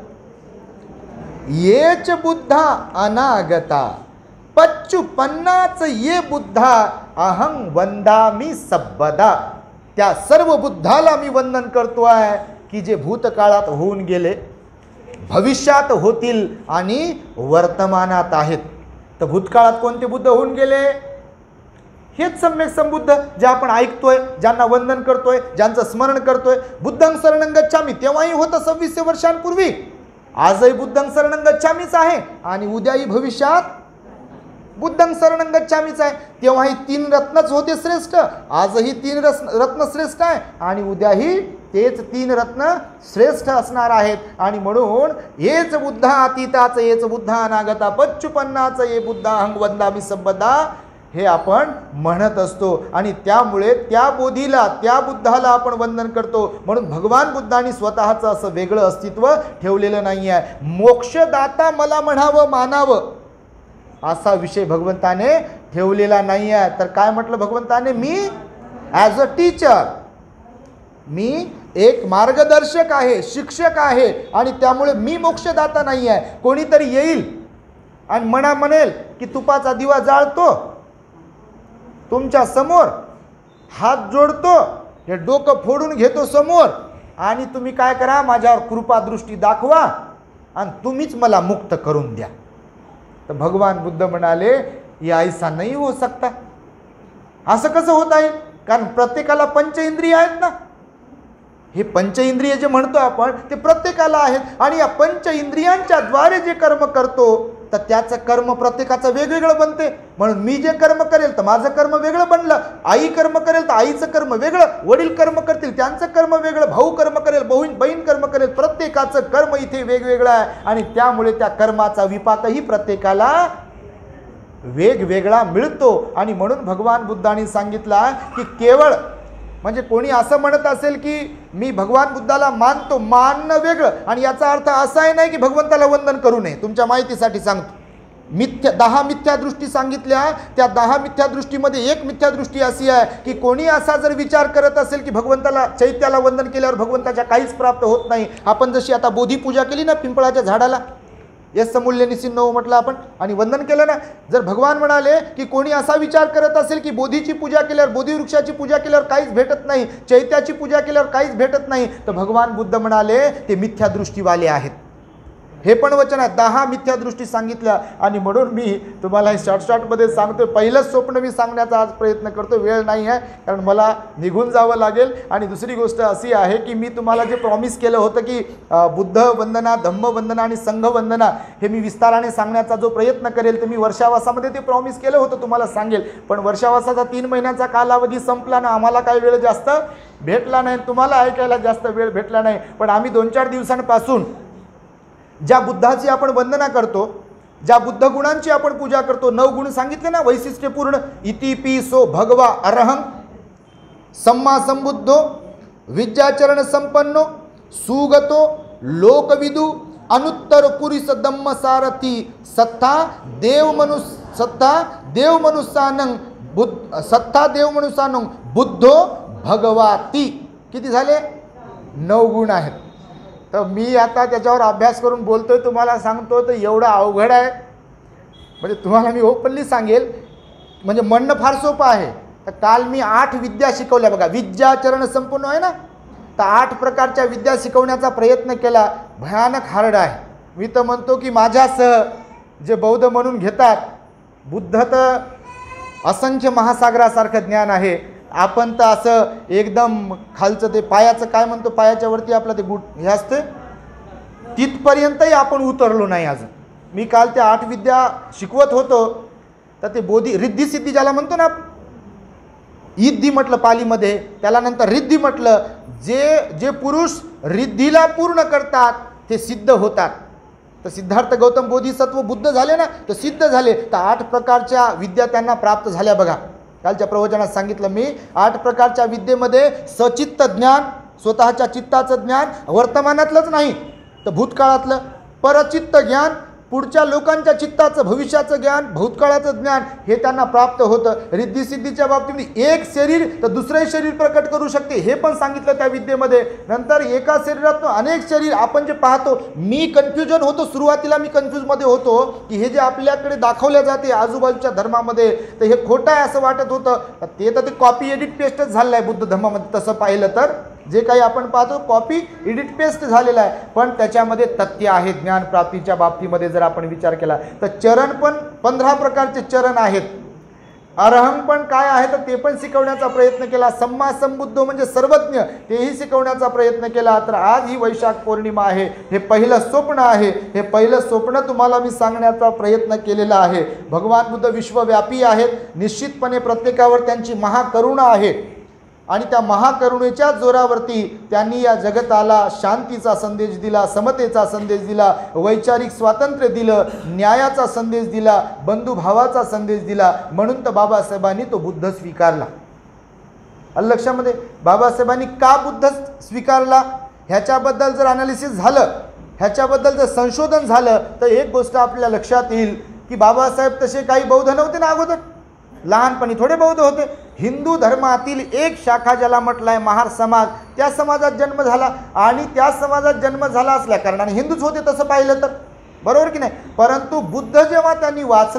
येच बुद्धा अनागता, पच्चुपन्नाच ये बुद्धा अहं वंदामी सब्बदा. त्या सर्व बुद्धाला मी वंदन करतो आहे की जे भूतकाळात होऊन गेले, भविष्यात होतील आणि वर्तमानात आहेत. तर भूतकाळात कोणते बुद्ध होऊन गेले? हेच सम्यक संबुद्ध जे आपण ऐकतोय, ज्यांना वंदन करतोय, ज्यांचं स्मरण करतोय. बुद्धं शरणं गच्छामि तेव्हाही होतं 2600 वर्षांपूर्वी. आजही बुद्धं शरणं गच्छामीच आहे आणि उद्याही भविष्यात बुद्धं शरणं गच्छामीच आहे. तेव्हाही 3 रत्नच होते श्रेष्ठ, आजही 3 रत्न श्रेष्ठ आहे आणि उद्याही तेच 3 रत्न श्रेष्ठ असणार आहेत. आणि म्हणून हेच बुद्धा अतीताच, हेच बुद्धा अनागता, पच्चुपन्नाच ये बुद्धा अहं वंदामी सब्बदा हे आपण म्हणत असतो. आणि त्यामुळे त्या बोधीला, त्या बुद्धाला आपण वंदन करतो. म्हणून भगवान बुद्धांनी स्वतःचं असं वेगळं अस्तित्व ठेवलेलं नाही आहे. मोक्षदाता मला म्हणावं, मानावं असा विषय भगवंताने ठेवलेला नाही आहे. तर काय म्हटलं भगवंताने? मी ॲज अ टीचर, मी एक मार्गदर्शक आहे, शिक्षक आहे. आणि त्यामुळे मी मोक्षदाता नाही आहे. कोणीतरी येईल आणि म्हणेल की तुपाचा दिवा जाळतो, तुमच्या समोर हात जोडतो, हे डोकं फोडून घेतो समोर, आणि तुम्ही काय करा, माझ्यावर कृपादृष्टी दाखवा आणि तुम्हीच मला मुक्त करून द्या. तर भगवान बुद्ध म्हणाले, या ऐसा नाही हो सकता. असं कसं होत आहे? कारण प्रत्येकाला पंचेंद्रिय आहेत ना. हे पंचेंद्रिय जे म्हणतो आपण ते प्रत्येकाला आहेत. आणि या पंचेंद्रियांच्या द्वारे जे कर्म करतो तर त्याचं कर्म प्रत्येकाचं वेगवेगळं बनते. म्हणून मी जे कर्म करेल तर माझं कर्म वेगळं बनलं, आई कर्म करेल तर आईचं कर्म वेगळं, वडील कर्म करतील त्यांचं कर्म वेगळं, भाऊ कर्म करेल, बहीण कर्म करेल, प्रत्येकाचं कर्म इथे वेगवेगळं आहे. आणि त्यामुळे त्या कर्माचा विपाकही प्रत्येकाला वेगवेगळा मिळतो. आणि म्हणून भगवान बुद्धांनी सांगितलं की केवळ, म्हणजे कोणी असं म्हणत असेल की मी भगवान बुद्धाला मानतो, मानणं वेगळं. आणि याचा अर्थ असा आहे नाही की भगवंताला वंदन करू नये. तुमच्या माहितीसाठी सांगतो, 10 मिथ्या दृष्टी सांगितल्या. त्या 10 मिथ्या दृष्टीमध्ये एक मिथ्या दृष्टी अशी आहे की कोणी असा जर विचार करत असेल की भगवंताला, चैत्याला वंदन केल्यावर भगवंताच्या काहीच प्राप्त होत नाही. आपण जशी आता बोधी पूजा केली ना, पिंपळाच्या झाडाला यस्य मूल्य निसिन्नो म्हटलं आपण आणि वंदन केलं ना. जर भगवान म्हणाले की कोणी असा विचार करत असेल की बोधीची पूजा केल्यावर, बोधी वृक्षाची पूजा केल्यावर काहीच भेटत नाही, चैत्याची पूजा केल्यावर काहीच भेटत नाही, तर भगवान बुद्ध म्हणाले ते मिथ्या दृष्टीवाले आहेत. हे पण वचन आहे. 10 मिथ्या दृष्टी सांगितल्या. आणि म्हणून मी तुम्हाला हे शॉर्टमध्ये सांगतो. पहिलंच स्वप्न मी सांगण्याचा आज प्रयत्न करतो, वेळ नाही आहे कारण मला निघून जावं लागेल. आणि दुसरी गोष्ट अशी आहे की मी तुम्हाला जे प्रॉमिस केलं होतं की बुद्ध वंदना, धम्म वंदना आणि संघ वंदना हे मी विस्ताराने सांगण्याचा जो प्रयत्न करेल तर मी वर्षावासामध्ये ते प्रॉमिस केलं होतं, तुम्हाला सांगेल. पण वर्षावासाचा 3 महिन्याचा कालावधी संपला ना, आम्हाला काही वेळ जास्त भेटला नाही, तुम्हाला ऐकायला जास्त वेळ भेटला नाही. पण आम्ही 2-4 दिवसांपासून ज्या बुद्धाची आपण वंदना करतो, ज्या बुद्ध गुणांची आपण पूजा करतो, 9 गुण सांगितले ना वैशिष्ट्यपूर्ण, इतिपिसो भगवा अरहं, सम्मा संबुद्धो, विद्याचरण संपन्नो, सुगतो, लोकविदु, अनुत्तर पुरुष दम्म सारथी, सत्ता देव मनुष्य, सत्ता देव मनुष्यानं बुद्ध सत्ता देव मनुष्यानं बुद्धो भगवाती किती झाले 9 गुण आहेत. तर मी आता त्याच्यावर अभ्यास करून बोलतोय तुम्हाला सांगतो तर एवढं अवघड आहे. म्हणजे तुम्हाला मी ओपनली सांगेल, म्हणजे म्हणणं फार सोपं आहे. तर काल मी 8 विद्या शिकवल्या बघा. विद्याचरण संपूर्ण आहे ना, तर 8 प्रकारच्या विद्या शिकवण्याचा प्रयत्न केला. भयानक हार्ड आहे. मी तर म्हणतो की माझ्यासह जे बौद्ध म्हणून घेतात, बुद्ध तर असंख्य महासागरासारखं ज्ञान आहे. आपण तर असं एकदम खालचं ते पायाचं काय म्हणतो, पायाच्या वरती आपलं ते गुट हे असते तिथपर्यंतही आपण उतरलो नाही अजून. मी काल त्या 8 विद्या शिकवत होतो. तर ते बोधी रिद्धी सिद्धी ज्याला म्हणतो ना, इद्धी म्हटलं पालीमध्ये, त्याला नंतर रिद्धी म्हटलं. जे पुरुष रिद्धीला पूर्ण करतात ते सिद्ध होतात. तर सिद्धार्थ गौतम बोधिसत्व बुद्ध झाले ना, तर सिद्ध झाले. तर 8 प्रकारच्या विद्या त्यांना प्राप्त झाल्या बघा. कालच्या प्रवचनात सांगितलं मी, 8 प्रकारच्या विद्येमध्ये सचित्त ज्ञान, स्वतःच्या चित्ताचं ज्ञान, वर्तमानातलंच नाही तर भूतकाळातलं, परचित्त ज्ञान, पुढच्या लोकांच्या चित्ताचं भविष्याचं ज्ञान, भूतकाळाचं ज्ञान हे त्यांना प्राप्त होतं. रिद्धी सिद्धीच्या बाबतीमध्ये एक शरीर तर दुसरे शरीर प्रकट करू शकते हे पण सांगितलं त्या विद्येमध्ये. नंतर एका शरीरातून अनेक शरीर आपण जे पाहतो, मी कन्फ्युजन होतो सुरुवातीला, मी कन्फ्यूजमध्ये होतो की हे जे आपल्याकडे दाखवल्या जाते आजूबाजूच्या धर्मामध्ये तर हे खोटं आहे असं वाटत होतं. ते तर ते कॉपी एडिट पेस्टच झालं आहे बुद्ध धर्मामध्ये. तसं पाहिलं तर जे काही आपण पाहतो कॉपी एडिट पेस्ट झालेला आहे, पण त्याच्यामध्ये तथ्य आहे. ज्ञानप्राप्तीच्या बाबतीमध्ये जर आपण विचार केला तर चरण पण 15 प्रकारचे चरण आहेत. अरहं पण काय आहे तर ते पण शिकवण्याचा प्रयत्न केला. सम्मा संबुद्ध म्हणजे सर्वज्ञ, तेही शिकवण्याचा प्रयत्न केला. तर आज ही वैशाख पौर्णिमा आहे. हे पहिलं स्वप्न आहे. हे पहिलं स्वप्न तुम्हाला मी सांगण्याचा प्रयत्न केलेला आहे. भगवान बुद्ध विश्वव्यापी आहेत. निश्चितपणे प्रत्येकावर त्यांची महाकरुणा आहे आणि त्या महाकरुणेच्या जोरावरती त्यांनी या जगताला शांतीचा संदेश दिला, समतेचा संदेश दिला, वैचारिक स्वातंत्र्य दिलं, न्यायाचा संदेश दिला, बंधुभावाचा संदेश दिला. म्हणून तर बाबासाहेबांनी तो बुद्ध स्वीकारला. लक्षामध्ये बाबासाहेबांनी का बुद्ध स्वीकारला ह्याच्याबद्दल जर अनालिसिस झालं, ह्याच्याबद्दल जर संशोधन झालं तर एक गोष्ट आपल्या लक्षात येईल की बाबासाहेब तसे काही बौद्ध नव्हते ना अगोदर. लहानपणी थोडे बौद्ध होते. हिंदू धर्मातील एक शाखा ज्याला म्हटलं आहे महार समाज, त्या समाजात जन्म झाला आणि त्या समाजात जन्म झाला असल्या कारणाने हिंदूच होते तसं पाहिलं तर, बरोबर की नाही. परंतु बुद्ध जेव्हा त्यांनी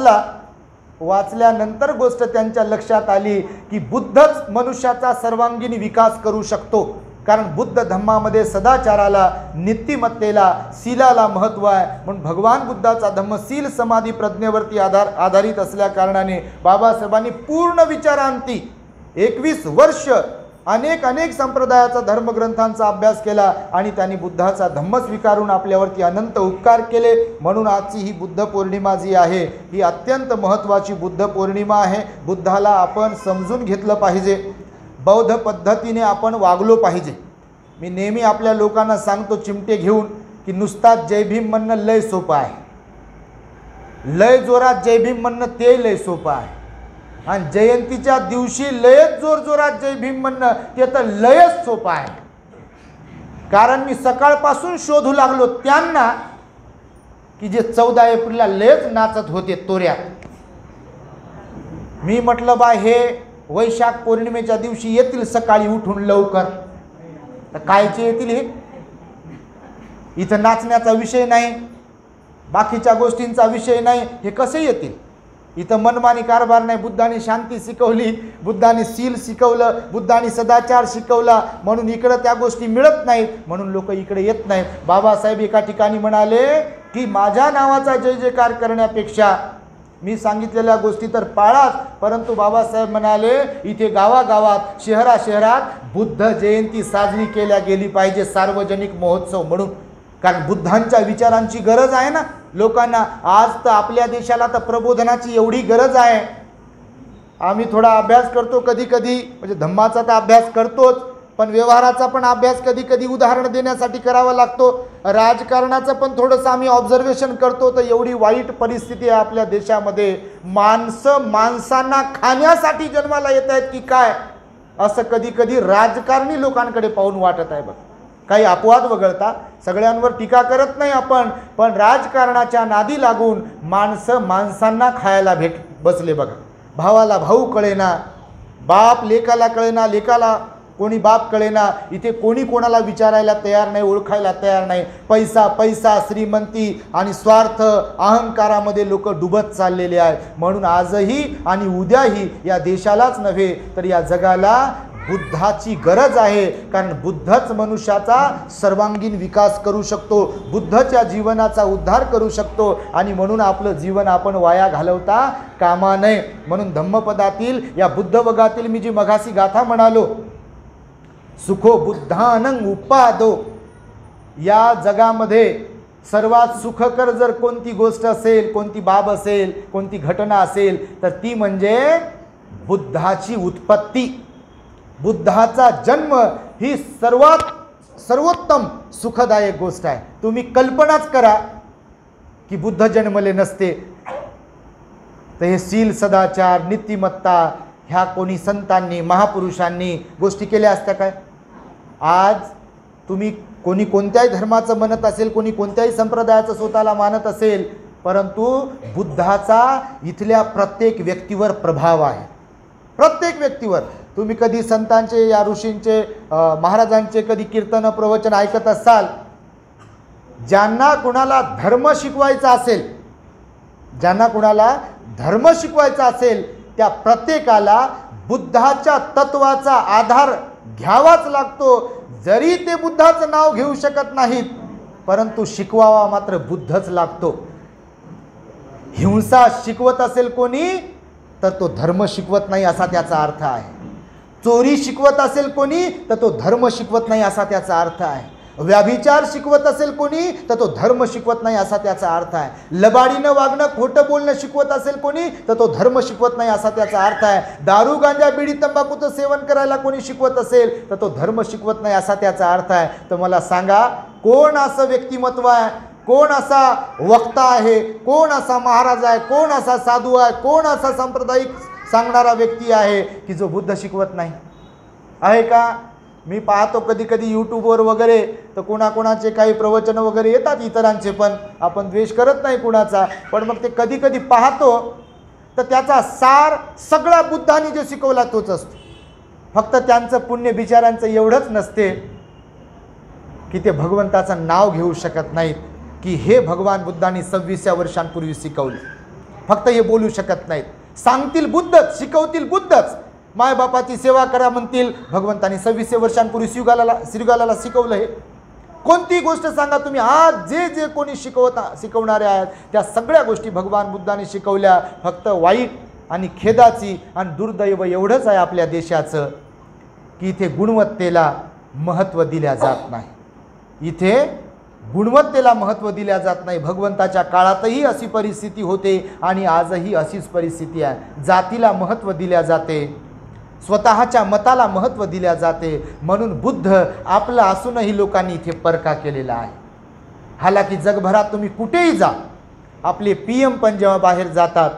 वाचल्यानंतर गोष्ट त्यांच्या लक्षात आली की बुद्धच मनुष्याचा सर्वांगीण विकास करू शकतो. कारण बुद्ध धम्मामध्ये सदाचाराला, नीतिमत्तेला, शीलाला महत्त्व आहे. म्हणून भगवान बुद्धाचा धम्म शील समाधी प्रज्ञेवरती आधारित असल्या कारणाने बाबासाहेबांनी पूर्ण विचारांती 21 वर्ष अनेक संप्रदायाचा धर्मग्रंथांचा अभ्यास केला आणि त्यांनी बुद्धाचा धम्म स्वीकारून आपल्यावरती अनंत उपकार केले. म्हणून आजची ही बुद्ध पौर्णिमा जी आहे ही अत्यंत महत्त्वाची बुद्ध पौर्णिमा आहे. बुद्धाला आपण समजून घेतलं पाहिजे, बौद्ध पद्धतीने आपण वागलो पाहिजे. मी नेहमी आपल्या लोकांना सांगतो चिमटे घेऊन की नुसताच जय भीम म्हणणं लय सोपं आहे, लय जोरात जय भीम म्हणणं ते लय सोपं आहे, आणि जयंतीच्या दिवशी लयच जोरात जय भीम म्हणणं ते तर लयच सोपं आहे. कारण मी सकाळपासून शोधू लागलो त्यांना की जे 14 एप्रिलला लयच नाचत होते तोऱ्यात. मी म्हटलं बा हे वैशाख पौर्णिमेच्या दिवशी येतील सकाळी उठून लवकर, तर कायचे येतील हे? इथं नाचण्याचा विषय नाही, बाकीच्या गोष्टींचा विषय नाही, हे कसे येतील? इथं मनमानी कारभार नाही. बुद्धाने शांती शिकवली, बुद्धाने शील शिकवलं, बुद्धाने सदाचार शिकवला, म्हणून इकडं त्या गोष्टी मिळत नाहीत, म्हणून लोक इकडे येत नाहीत. बाबासाहेब एका ठिकाणी म्हणाले की माझ्या नावाचा जय जयकार करण्यापेक्षा मी सांगितलेल्या गोष्टी तर पाळाच, परंतु बाबासाहेब म्हणाले इथे गावागावात शहरात बुद्ध जयंती साजरी केल्या गेली पाहिजे, सार्वजनिक महोत्सव म्हणून. कारण बुद्धांच्या विचारांची गरज आहे ना लोकांना. आज तर आपल्या देशाला तर प्रबोधनाची एवढी गरज आहे. आम्ही थोडा अभ्यास करतो कधी कधी, म्हणजे धम्माचा तर अभ्यास करतोच, पण व्यवहाराचा पण अभ्यास कधी कधी उदाहरण देण्यासाठी करावा लागतो. राजकारणाचं पण थोडंसं आम्ही ऑब्झर्वेशन करतो. तर एवढी वाईट परिस्थिती आहे आपल्या देशामध्ये. माणसं माणसांना खाण्यासाठी जन्माला येत आहेत की काय, असं कधी कधी राजकारणी लोकांकडे पाहून वाटत आहे बघ. काही अपवाद वगळता सगळ्यांवर टीका करत नाही आपण, पण राजकारणाच्या नादी लागून माणसं माणसांना खायला बसले बघा. भावाला भाऊ कळेना, बाप लेकाला कळेना, लेकाला कोणी बाप कळेना. इथे कोणी कोणाला विचारायला तयार नाही, ओळखायला तयार नाही. पैसा पैसा, श्रीमंती आणि स्वार्थ अहंकारामध्ये लोक डुबत चाललेले आहेत. म्हणून आजही आणि उद्याही या देशालाच नव्हे तर या जगाला बुद्धाची गरज आहे. कारण बुद्धच मनुष्याचा सर्वांगीण विकास करू शकतो, बुद्धच्या जीवनाचा उद्धार करू शकतो. आणि म्हणून आपलं जीवन आपण वाया घालवता कामा नये. म्हणून धम्मपदातील या बुद्धवगातील मी जी मघासी गाथा म्हणालो, सुखो बुद्धानं उपादो, या जगामध्ये सर्वात सुखकर जर कोणती गोष्ट असेल, कोणती बाब असेल, कोणती घटना असेल तर ती म्हणजे बुद्धाची उत्पत्ती, बुद्धाचा जन्म ही सर्वोत्तम सुखदायक गोष्ट आहे. तुम्ही कल्पनाच करा की बुद्ध जन्मले नसते तर हे शील सदाचार नीतिमत्ता ह्या कोणी संतांनी महापुरुषांनी गोष्टी केल्या असत्या काय? आज तुम्ही कोणी कोणत्याही धर्माचं म्हणत असेल, कोणी कोणत्याही संप्रदायाचं स्वतःला मानत असेल, परंतु बुद्धाचा इथल्या प्रत्येक व्यक्तीवर प्रभाव आहे. प्रत्येक व्यक्तीवर. तुम्ही कधी संतांचे या ऋषींचे महाराजांचे कधी कीर्तन प्रवचन ऐकत असाल, ज्यांना कुणाला धर्म शिकवायचा असेल, ज्यांना कुणाला धर्म शिकवायचा असेल त्या प्रत्येकाला बुद्धाच्या तत्वाचा आधार घ्यावाच लागतो. जरी ते बुद्धाचं नाव घेऊ शकत नाहीत परंतु शिकवावा मात्र बुद्धच लागतो. हिंसा शिकवत असेल कोणी तर तो धर्म शिकवत नाही असा त्याचा अर्थ आहे. चोरी शिकवत असेल कोणी तर तो धर्म शिकवत नाही असा त्याचा अर्थ आहे. व्याभिचार शिकवत असेल कोणी तर तो धर्म शिकवत नाही असा त्याचा अर्थ आहे. लबाडीनं वागणं, खोटं बोलणं शिकवत असेल कोणी तर तो धर्म शिकवत नाही असा त्याचा अर्थ आहे. दारू गांजा बिडी तंबाखूचं सेवन करायला कोणी शिकवत असेल तर तो धर्म शिकवत नाही असा त्याचा अर्थ आहे. तर मला सांगा, कोण असं व्यक्तिमत्व आहे, कोण असा वक्ता आहे, कोण असा महाराज आहे, कोण असा साधू आहे, कोण असा सांप्रदायिक सांगणारा व्यक्ती आहे की जो बुद्ध शिकवत नाही? आहे का? मी पाहतो कधी कधी यूट्यूबवर वगैरे तर कोणाकोणाचे काही प्रवचन वगैरे येतात, इतरांचे पण. आपण द्वेष करत नाही कुणाचा, पण मग ते कधी कधी पाहतो तर त्याचा सार सगळा बुद्धांनी जे शिकवला तोच असतो. फक्त त्यांचं पुण्य बिचारांचं एवढंच नसते की ते भगवंताचं नाव घेऊ शकत नाहीत की हे भगवान बुद्धांनी 26व्या वर्षांपूर्वी शिकवले. फक्त हे बोलू शकत नाहीत. सांगतील बुद्धच, शिकवतील बुद्धच. मायबापाची सेवा करा म्हणतील, भगवंतांनी 26 वर्षांपूर्वी श्रीगालाला शिकवलं. हे कोणती गोष्ट सांगा तुम्ही, आज जे जे कोणी शिकवणारे आहेत त्या सगळ्या गोष्टी भगवान बुद्धांनी शिकवल्या. फक्त वाईट आणि खेदाची आणि दुर्दैव एवढंच आहे आपल्या देशाचं की इथे गुणवत्तेला महत्त्व दिल्या जात नाही. इथे गुणवत्तेला महत्त्व दिल्या जात नाही. भगवंताच्या काळातही अशी परिस्थिती होते आणि आजही अशीच परिस्थिती आहे. जातीला महत्त्व दिल्या जाते, स्वतःच्या मताला महत्त्व दिल्या जाते. म्हणून बुद्ध आपला असूनही लोकांनी इथे परका केलेला आहे. हालाकी जगभरात तुम्ही कुठेही जा, आपले PM पण जेव्हा बाहेर जातात,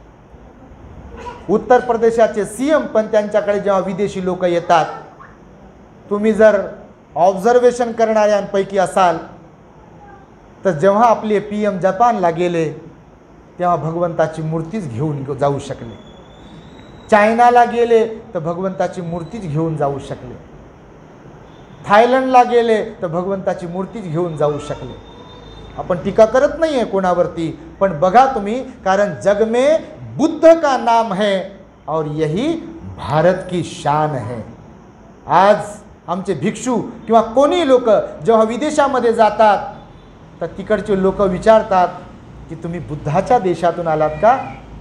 उत्तर प्रदेशाचे CM पण त्यांच्याकडे जेव्हा विदेशी लोक येतात, तुम्ही जर ऑब्झर्वेशन करणाऱ्यांपैकी असाल तर जेव्हा आपले PM जपानला गेले तेव्हा भगवंताची मूर्तीच घेऊन जाऊ शकले. चायनाला गेले तर भगवंताची मूर्तीच घेऊन जाऊ शकले. थायलंडला गेले तर भगवंताची मूर्तीच घेऊन जाऊ शकले. आपण टीका करत नाही आहे कोणावरती, पण बघा तुम्ही, कारण जग में बुद्ध का नाम है और यही भारत की शान है. आज आमचे भिक्षू किंवा कोणी लोक जेव्हा विदेशामध्ये जातात तर तिकडचे लोक विचारतात की तुम्ही बुद्धाच्या देशातून आलात का?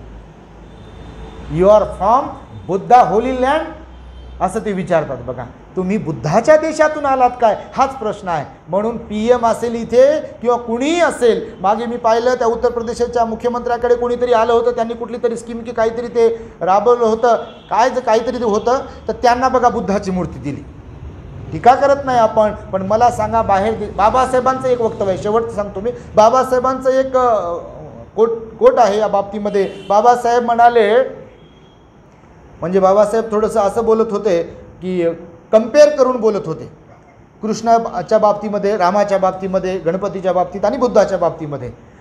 You are from Buddha holy land, असं ते विचारतात. बघा, तुम्ही बुद्धाच्या देशातून आलात काय, हाच प्रश्न आहे. म्हणून PM असेल इथे किंवा कुणीही असेल, मागे मी पाहिलं त्या उत्तर प्रदेशाच्या मुख्यमंत्र्याकडे कोणीतरी आलं होतं, त्यांनी कुठली तरी स्कीम की काहीतरी ते राबवलं होतं, काहीतरी ते होतं, तर त्यांना बघा बुद्धाची मूर्ती दिली. टीका करत नाही आपण, पण मला सांगा, बाहेर बाबासाहेबांचं एक वक्तव्य आहे, शेवटचं सांगतो मी. बाबासाहेबांचं एक कोट आहे या बाबतीमध्ये. बाबासाहेब म्हणाले, म्हणजे बाबासाहेब थोडंसं असं बोलत होते की कम्पेअर करून बोलत होते कृष्णाच्या बाबतीमध्ये, रामाच्या बाबतीमध्ये, गणपतीच्या बाबतीत आणि बुद्धाच्या बाबतीमध्ये.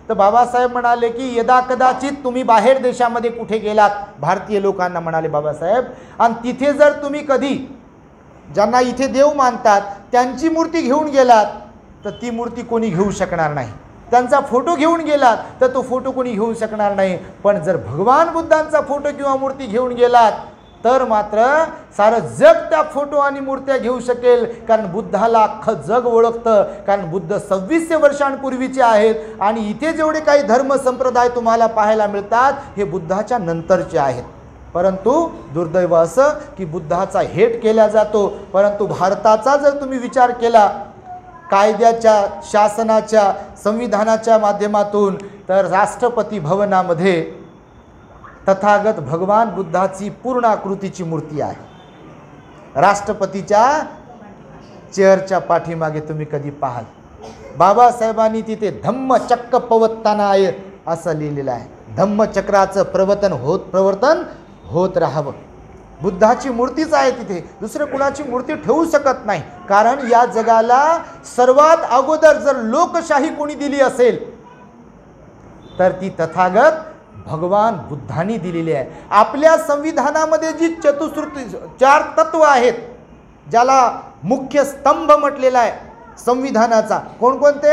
तर बाबासाहेब म्हणाले की यदा कदाचित तुम्ही बाहेर देशामध्ये कुठे गेलात, भारतीय लोकांना म्हणाले बाबासाहेब, आणि तिथे जर तुम्ही कधी ज्यांना इथे देव मानतात त्यांची मूर्ती घेऊन गेलात तर ती मूर्ती कोणी घेऊ शकणार नाही, त्यांचा फोटो घेऊन गेलात तर तो फोटो कोणी घेऊ शकणार नाही, पण जर भगवान बुद्धांचा फोटो किंवा मूर्ती घेऊन गेलात तर मात्र सारं जग त्या फोटो आणि मूर्त्या घेऊ शकेल, कारण बुद्धाला अख्खं जग ओळखतं, कारण बुद्ध 2600 वर्षांपूर्वीचे आहेत आणि इथे जेवढे काही धर्म संप्रदाय तुम्हाला पाहायला मिळतात हे बुद्धाच्या नंतरचे आहेत. परंतु दुर्दैव असं की बुद्धाचा हेट केला जातो. परंतु भारताचा जर तुम्ही विचार केला कायद्याच्या, शासनाच्या, संविधानाच्या माध्यमातून, तर राष्ट्रपती भवनामध्ये तथागत भगवान बुद्धाची पूर्ण आकृतीची मूर्ती आहे. राष्ट्रपतीच्या चेअरच्या पाठीमागे तुम्ही कधी पाहाल बाबासाहेबांनी तिथे धम्मचक्र प्रवर्तनाय असं लिहिलेलं आहे. धम्मचक्राचं प्रवर्तन होत राहावं. बुद्धाची मूर्तीच आहे तिथे, दुसरं कुणाची मूर्ती ठेवू शकत नाही, कारण या जगाला सर्वात अगोदर जर लोकशाही कोणी दिली असेल तर ती तथागत भगवान बुद्धांनी दिलेली आहे. आपल्या संविधानामध्ये जी चतुश्रुती 4 तत्व आहेत, ज्याला मुख्य स्तंभ म्हटलेला आहे संविधानाचा, कोणकोणते?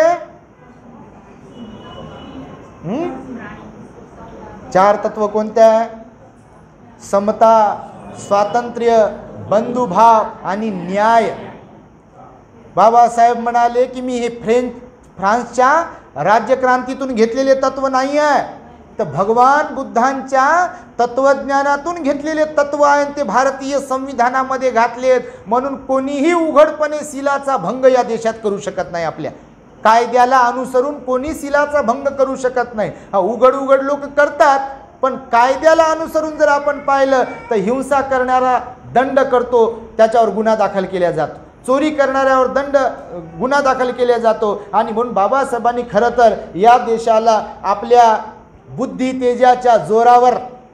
4 तत्व कोणते आहे? समता, स्वातंत्र्य, बंधुभाव आणि न्याय. बाबासाहेब म्हणाले की मी हे फ्रान्सच्या राज्यक्रांतीतून घेतलेले तत्व नाही आहे, तर भगवान बुद्धांच्या तत्वज्ञानातून घेतलेले तत्व आहे, ते भारतीय संविधानामध्ये घातलेत. म्हणून कोणीही उघडपणे शिलाचा भंग या देशात करू शकत नाही. आपल्या कायद्याला अनुसरून कोणी शिलाचा भंग करू शकत नाही. हा उघड लोक करतात, पण कायद्याला अनुसरून जर आपण पाहिलं तर हिंसा करणारा दंड करतो, त्याच्यावर गुन्हा दाखल केला जातो. चोरी करणाऱ्यावर गुन्हा दाखल केला जातो. आणि म्हणून बाबासाहेबांनी खरं तर या देशाला आपल्या बुद्धी तेजाच्या जोरावर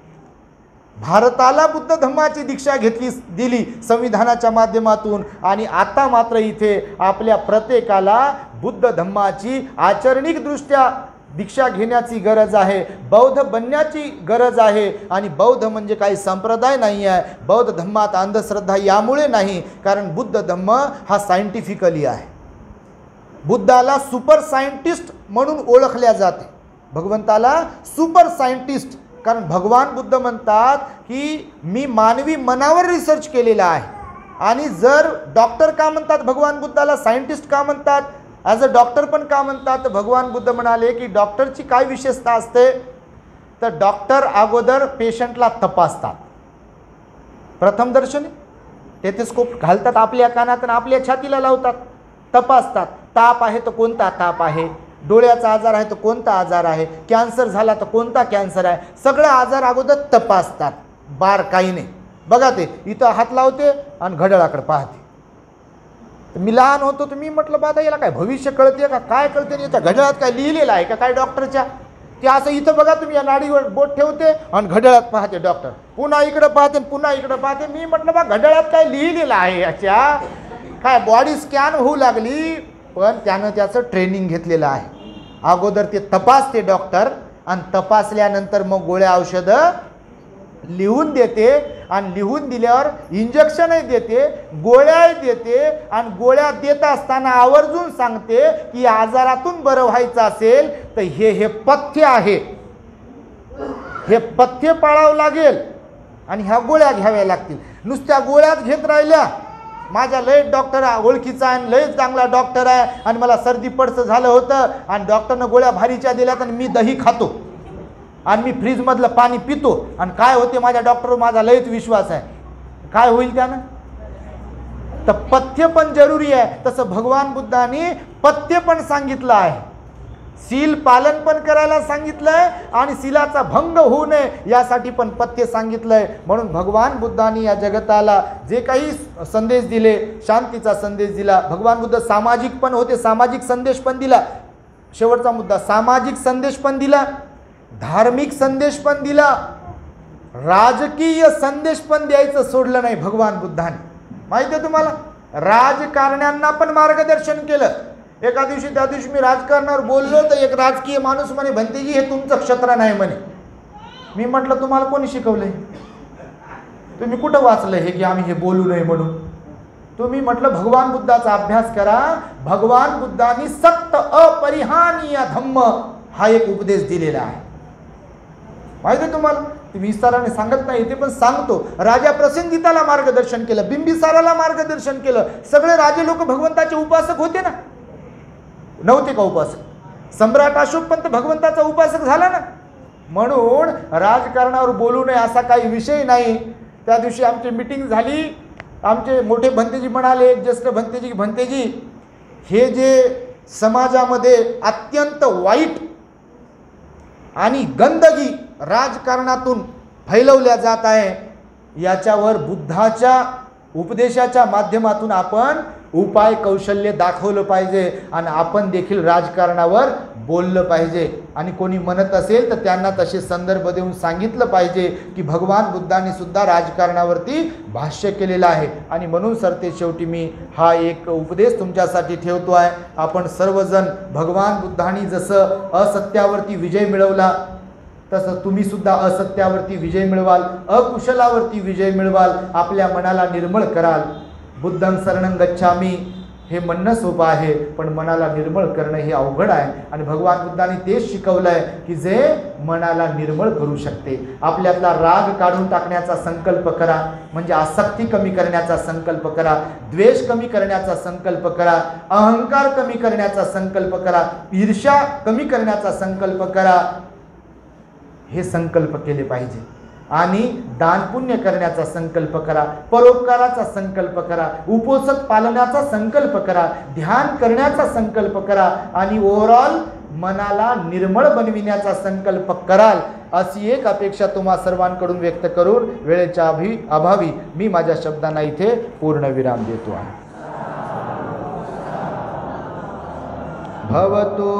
भारताला बुद्ध धम्माची दीक्षा दिली संविधानाच्या माध्यमातून. आणि आता मात्र इथे आपल्या प्रत्येकाला बुद्ध धम्माची आचरणिकदृष्ट्या दीक्षा घेण्याची गरज आहे, बौद्ध बनण्याची गरज आहे. आणि बौद्ध म्हणजे काही संप्रदाय नाही आहे. बौद्ध धम्मात अंधश्रद्धा यामुळे नाही, कारण बुद्ध धम्म हा सायंटिफिकली आहे. बुद्धाला सुपर सायंटिस्ट म्हणून ओळखल्या जाते, भगवंताला सुपर सायंटिस्ट, कारण भगवान बुद्ध म्हणतात की मी मानवी मनावर रिसर्च केलेला आहे. आणि जर डॉक्टर का म्हणतात भगवान बुद्धाला, सायंटिस्ट का म्हणतात, ॲज अ डॉक्टर पण का म्हणतात, तर भगवान बुद्ध म्हणाले की डॉक्टरची काय विशेषता असते, तर डॉक्टर अगोदर पेशंटला तपासतात. प्रथम दर्शनी टेथोस्कोप घालतात आपल्या कानात आणि आपल्या छातीला लावतात, तपासतात. ताप आहे तर कोणता ताप आहे, डोळ्याचा आजार आहे तर कोणता आजार आहे, कॅन्सर झाला तर कोणता कॅन्सर आहे, सगळं आजार अगोदर तपासतात बारकाईने. बघा ते इथं हात लावते आणि घड्याळाकडे पाहते. मी लहान होतो तर मी म्हटलं बाबा याला काय भविष्य कळते का, काय कळते, याच्या घड्याळात काय लिहिलेलं आहे का काय डॉक्टरच्या, ते असं इथं बघा तुम्ही या नाडीवर बोट ठेवते आणि घड्याळात पाहते डॉक्टर, पुन्हा इकडं पाहते पुन्हा इकडं पाहते. मी म्हटलं बा घड्याळात काय लिहिलेलं आहे, याच्या काय बॉडी स्कॅन होऊ लागली. पण त्यानं त्याचं ट्रेनिंग घेतलेलं आहे. अगोदर ते तपासते डॉक्टर, आणि तपासल्यानंतर मग गोळ्या औषधं लिहून देते. आणि लिहून दिल्यावर इंजेक्शनही देते, गोळ्याही देते. आणि गोळ्या देत असताना आवर्जून सांगते की आजारातून बरं व्हायचं असेल तर हे पथ्य आहे, हे पथ्य पाळावं लागेल आणि ह्या गोळ्या घ्याव्या लागतील. नुसत्या गोळ्याच घेत राहिल्या, माझ्या लय डॉक्टर ओळखीचा आहे, लय चांगला डॉक्टर आहे, आणि मला सर्दी पडसं झालं होतं आणि डॉक्टरनं गोळ्या भारीच्या दिल्यात आणि मी दही खातो आणि मी फ्रीजमधलं पाणी पितो, आणि काय होते माझ्या डॉक्टरवर माझा लयच विश्वास आहे, काय होईल त्यानं. तर पथ्य पण जरुरी आहे. तसं भगवान बुद्धांनी पथ्य पण सांगितलं आहे, सील पालन पण करायला सांगितलंय आणि सीलाचा भंग होऊ नये यासाठी पण पथ्य सांगितलंय. म्हणून भगवान बुद्धांनी या जगताला जे काही संदेश दिले, शांतीचा संदेश दिला. भगवान बुद्ध सामाजिक पण होते, सामाजिक संदेश पण दिला. शेवटचा मुद्दा, सामाजिक संदेश पण दिला, धार्मिक संदेश पण दिला, राजकीय संदेश पण द्यायचं सोडलं नाही भगवान बुद्धांनी. माहिती आहे तुम्हाला, राजकारण्यांना पण मार्गदर्शन केलं. एका दिवशी त्या दिवशी मी राजकारणावर बोललो तर एक राजकीय माणूस म्हणे भंतेजी हे तुमचं क्षेत्र नाही म्हणे. मी म्हटलं तुम्हाला कोणी शिकवलंय, तुम्ही कुठं वाचलंय हे की आम्ही हे बोलू नये म्हणून. तुम्ही म्हटलं भगवान बुद्धाचा अभ्यास करा. भगवान बुद्धांनी सक्त अपरिहानीय धम्म हा एक उपदेश दिलेला आहे. माहिती आहे तुम्हाला, विस्ताराने सांगत नाही ते पण सांगतो. राजा प्रसेनजिताला मार्गदर्शन केलं, बिंबिसाराला मार्गदर्शन केलं. सगळे राजे लोक भगवंताचे उपासक होते ना, नव्हते का उपासक? सम्राट अशोक पंत भगवंताचा उपासक झाला ना. म्हणून राजकारणावर बोलू नये असा काही विषय नाही. त्या दिवशी आमची मीटिंग झाली. आमचे मोठे भंतेजी म्हणाले, एक ज्येष्ठ भंतेजी, भंतेजी हे जे समाजामध्ये अत्यंत वाईट आणि गंदगी राजकारणातून फैलवल्या जात आहे, याच्यावर बुद्धाच्या उपदेशाच्या माध्यमातून आपण उपाय कौशल्य दाखवलं पाहिजे आणि आपण देखील राजकारणावर बोललं पाहिजे. आणि कोणी म्हणत असेल तर त्यांना तसे संदर्भ देऊन सांगितलं पाहिजे की भगवान बुद्धांनी सुद्धा राजकारणावरती भाष्य केलेलं आहे. आणि म्हणून सरते शेवटी मी हा एक उपदेश तुमच्यासाठी ठेवतो आहे. आपण सर्वजण भगवान बुद्धांनी जसं असत्यावरती विजय मिळवला तसं तुम्ही सुद्धा असत्यावरती विजय मिळवाल, अकुशलावरती विजय मिळवाल, आपल्या मनाला निर्मळ कराल. बुद्धं शरणं गच्छामी हे म्हणणं सोपं आहे, पण मनाला निर्मळ करणं हे अवघड आहे. आणि भगवान बुद्धांनी तेच शिकवलं आहे की जे मनाला निर्मळ करू शकते. आपल्यातला राग काढून टाकण्याचा संकल्प करा, म्हणजे आसक्ती कमी करण्याचा संकल्प करा, द्वेष कमी करण्याचा संकल्प करा, अहंकार कमी करण्याचा संकल्प करा, ईर्ष्या कमी करण्याचा संकल्प करा. हे संकल्प केले पाहिजे. आणि दानपुण्य करण्याचा संकल्प करा, परोपकाराचा संकल्प करा, उपोषण पालनाचा संकल्प करा, ध्यान करण्याचा संकल्प करा आणि ओव्हरऑल मनाला निर्मळ बनविण्याचा संकल्प कराल, अशी एक अपेक्षा तुम्हा सर्वांकडून व्यक्त करून वेळेच्या अभावी मी माझ्या शब्दांना इथे पूर्णविराम देतो आहे. भवतो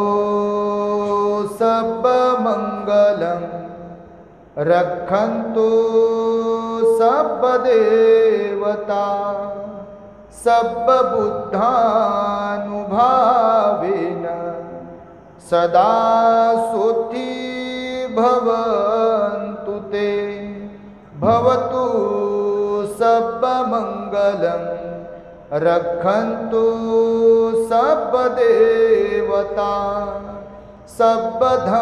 सब मंगलम रक्षन्तु सब देवता सब बुद्धानुभावेन सदा सुखी भवन्तु ते. भवतु सब मंगलम रक्षन्तु सब देवता सब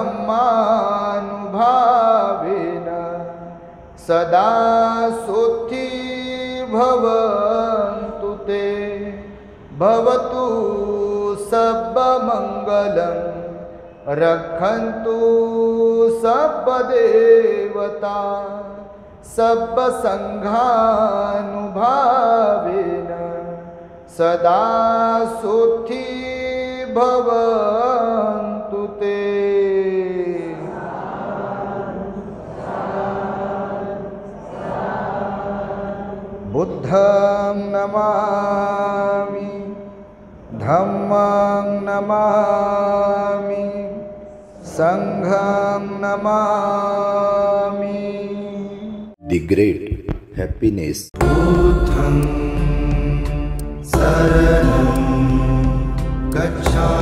धम्मानुभावेन सदा सुखी भवन्तु ते. भवतु सब मंगलम रक्षन्तु सब देवता सब संघानुभावेन सदा सुखी भवन्तु ते. बुद्धं नमामि, धम्मं नमामि, संघं नमामि. The great happiness. बुद्धं शरणं गच्छामि.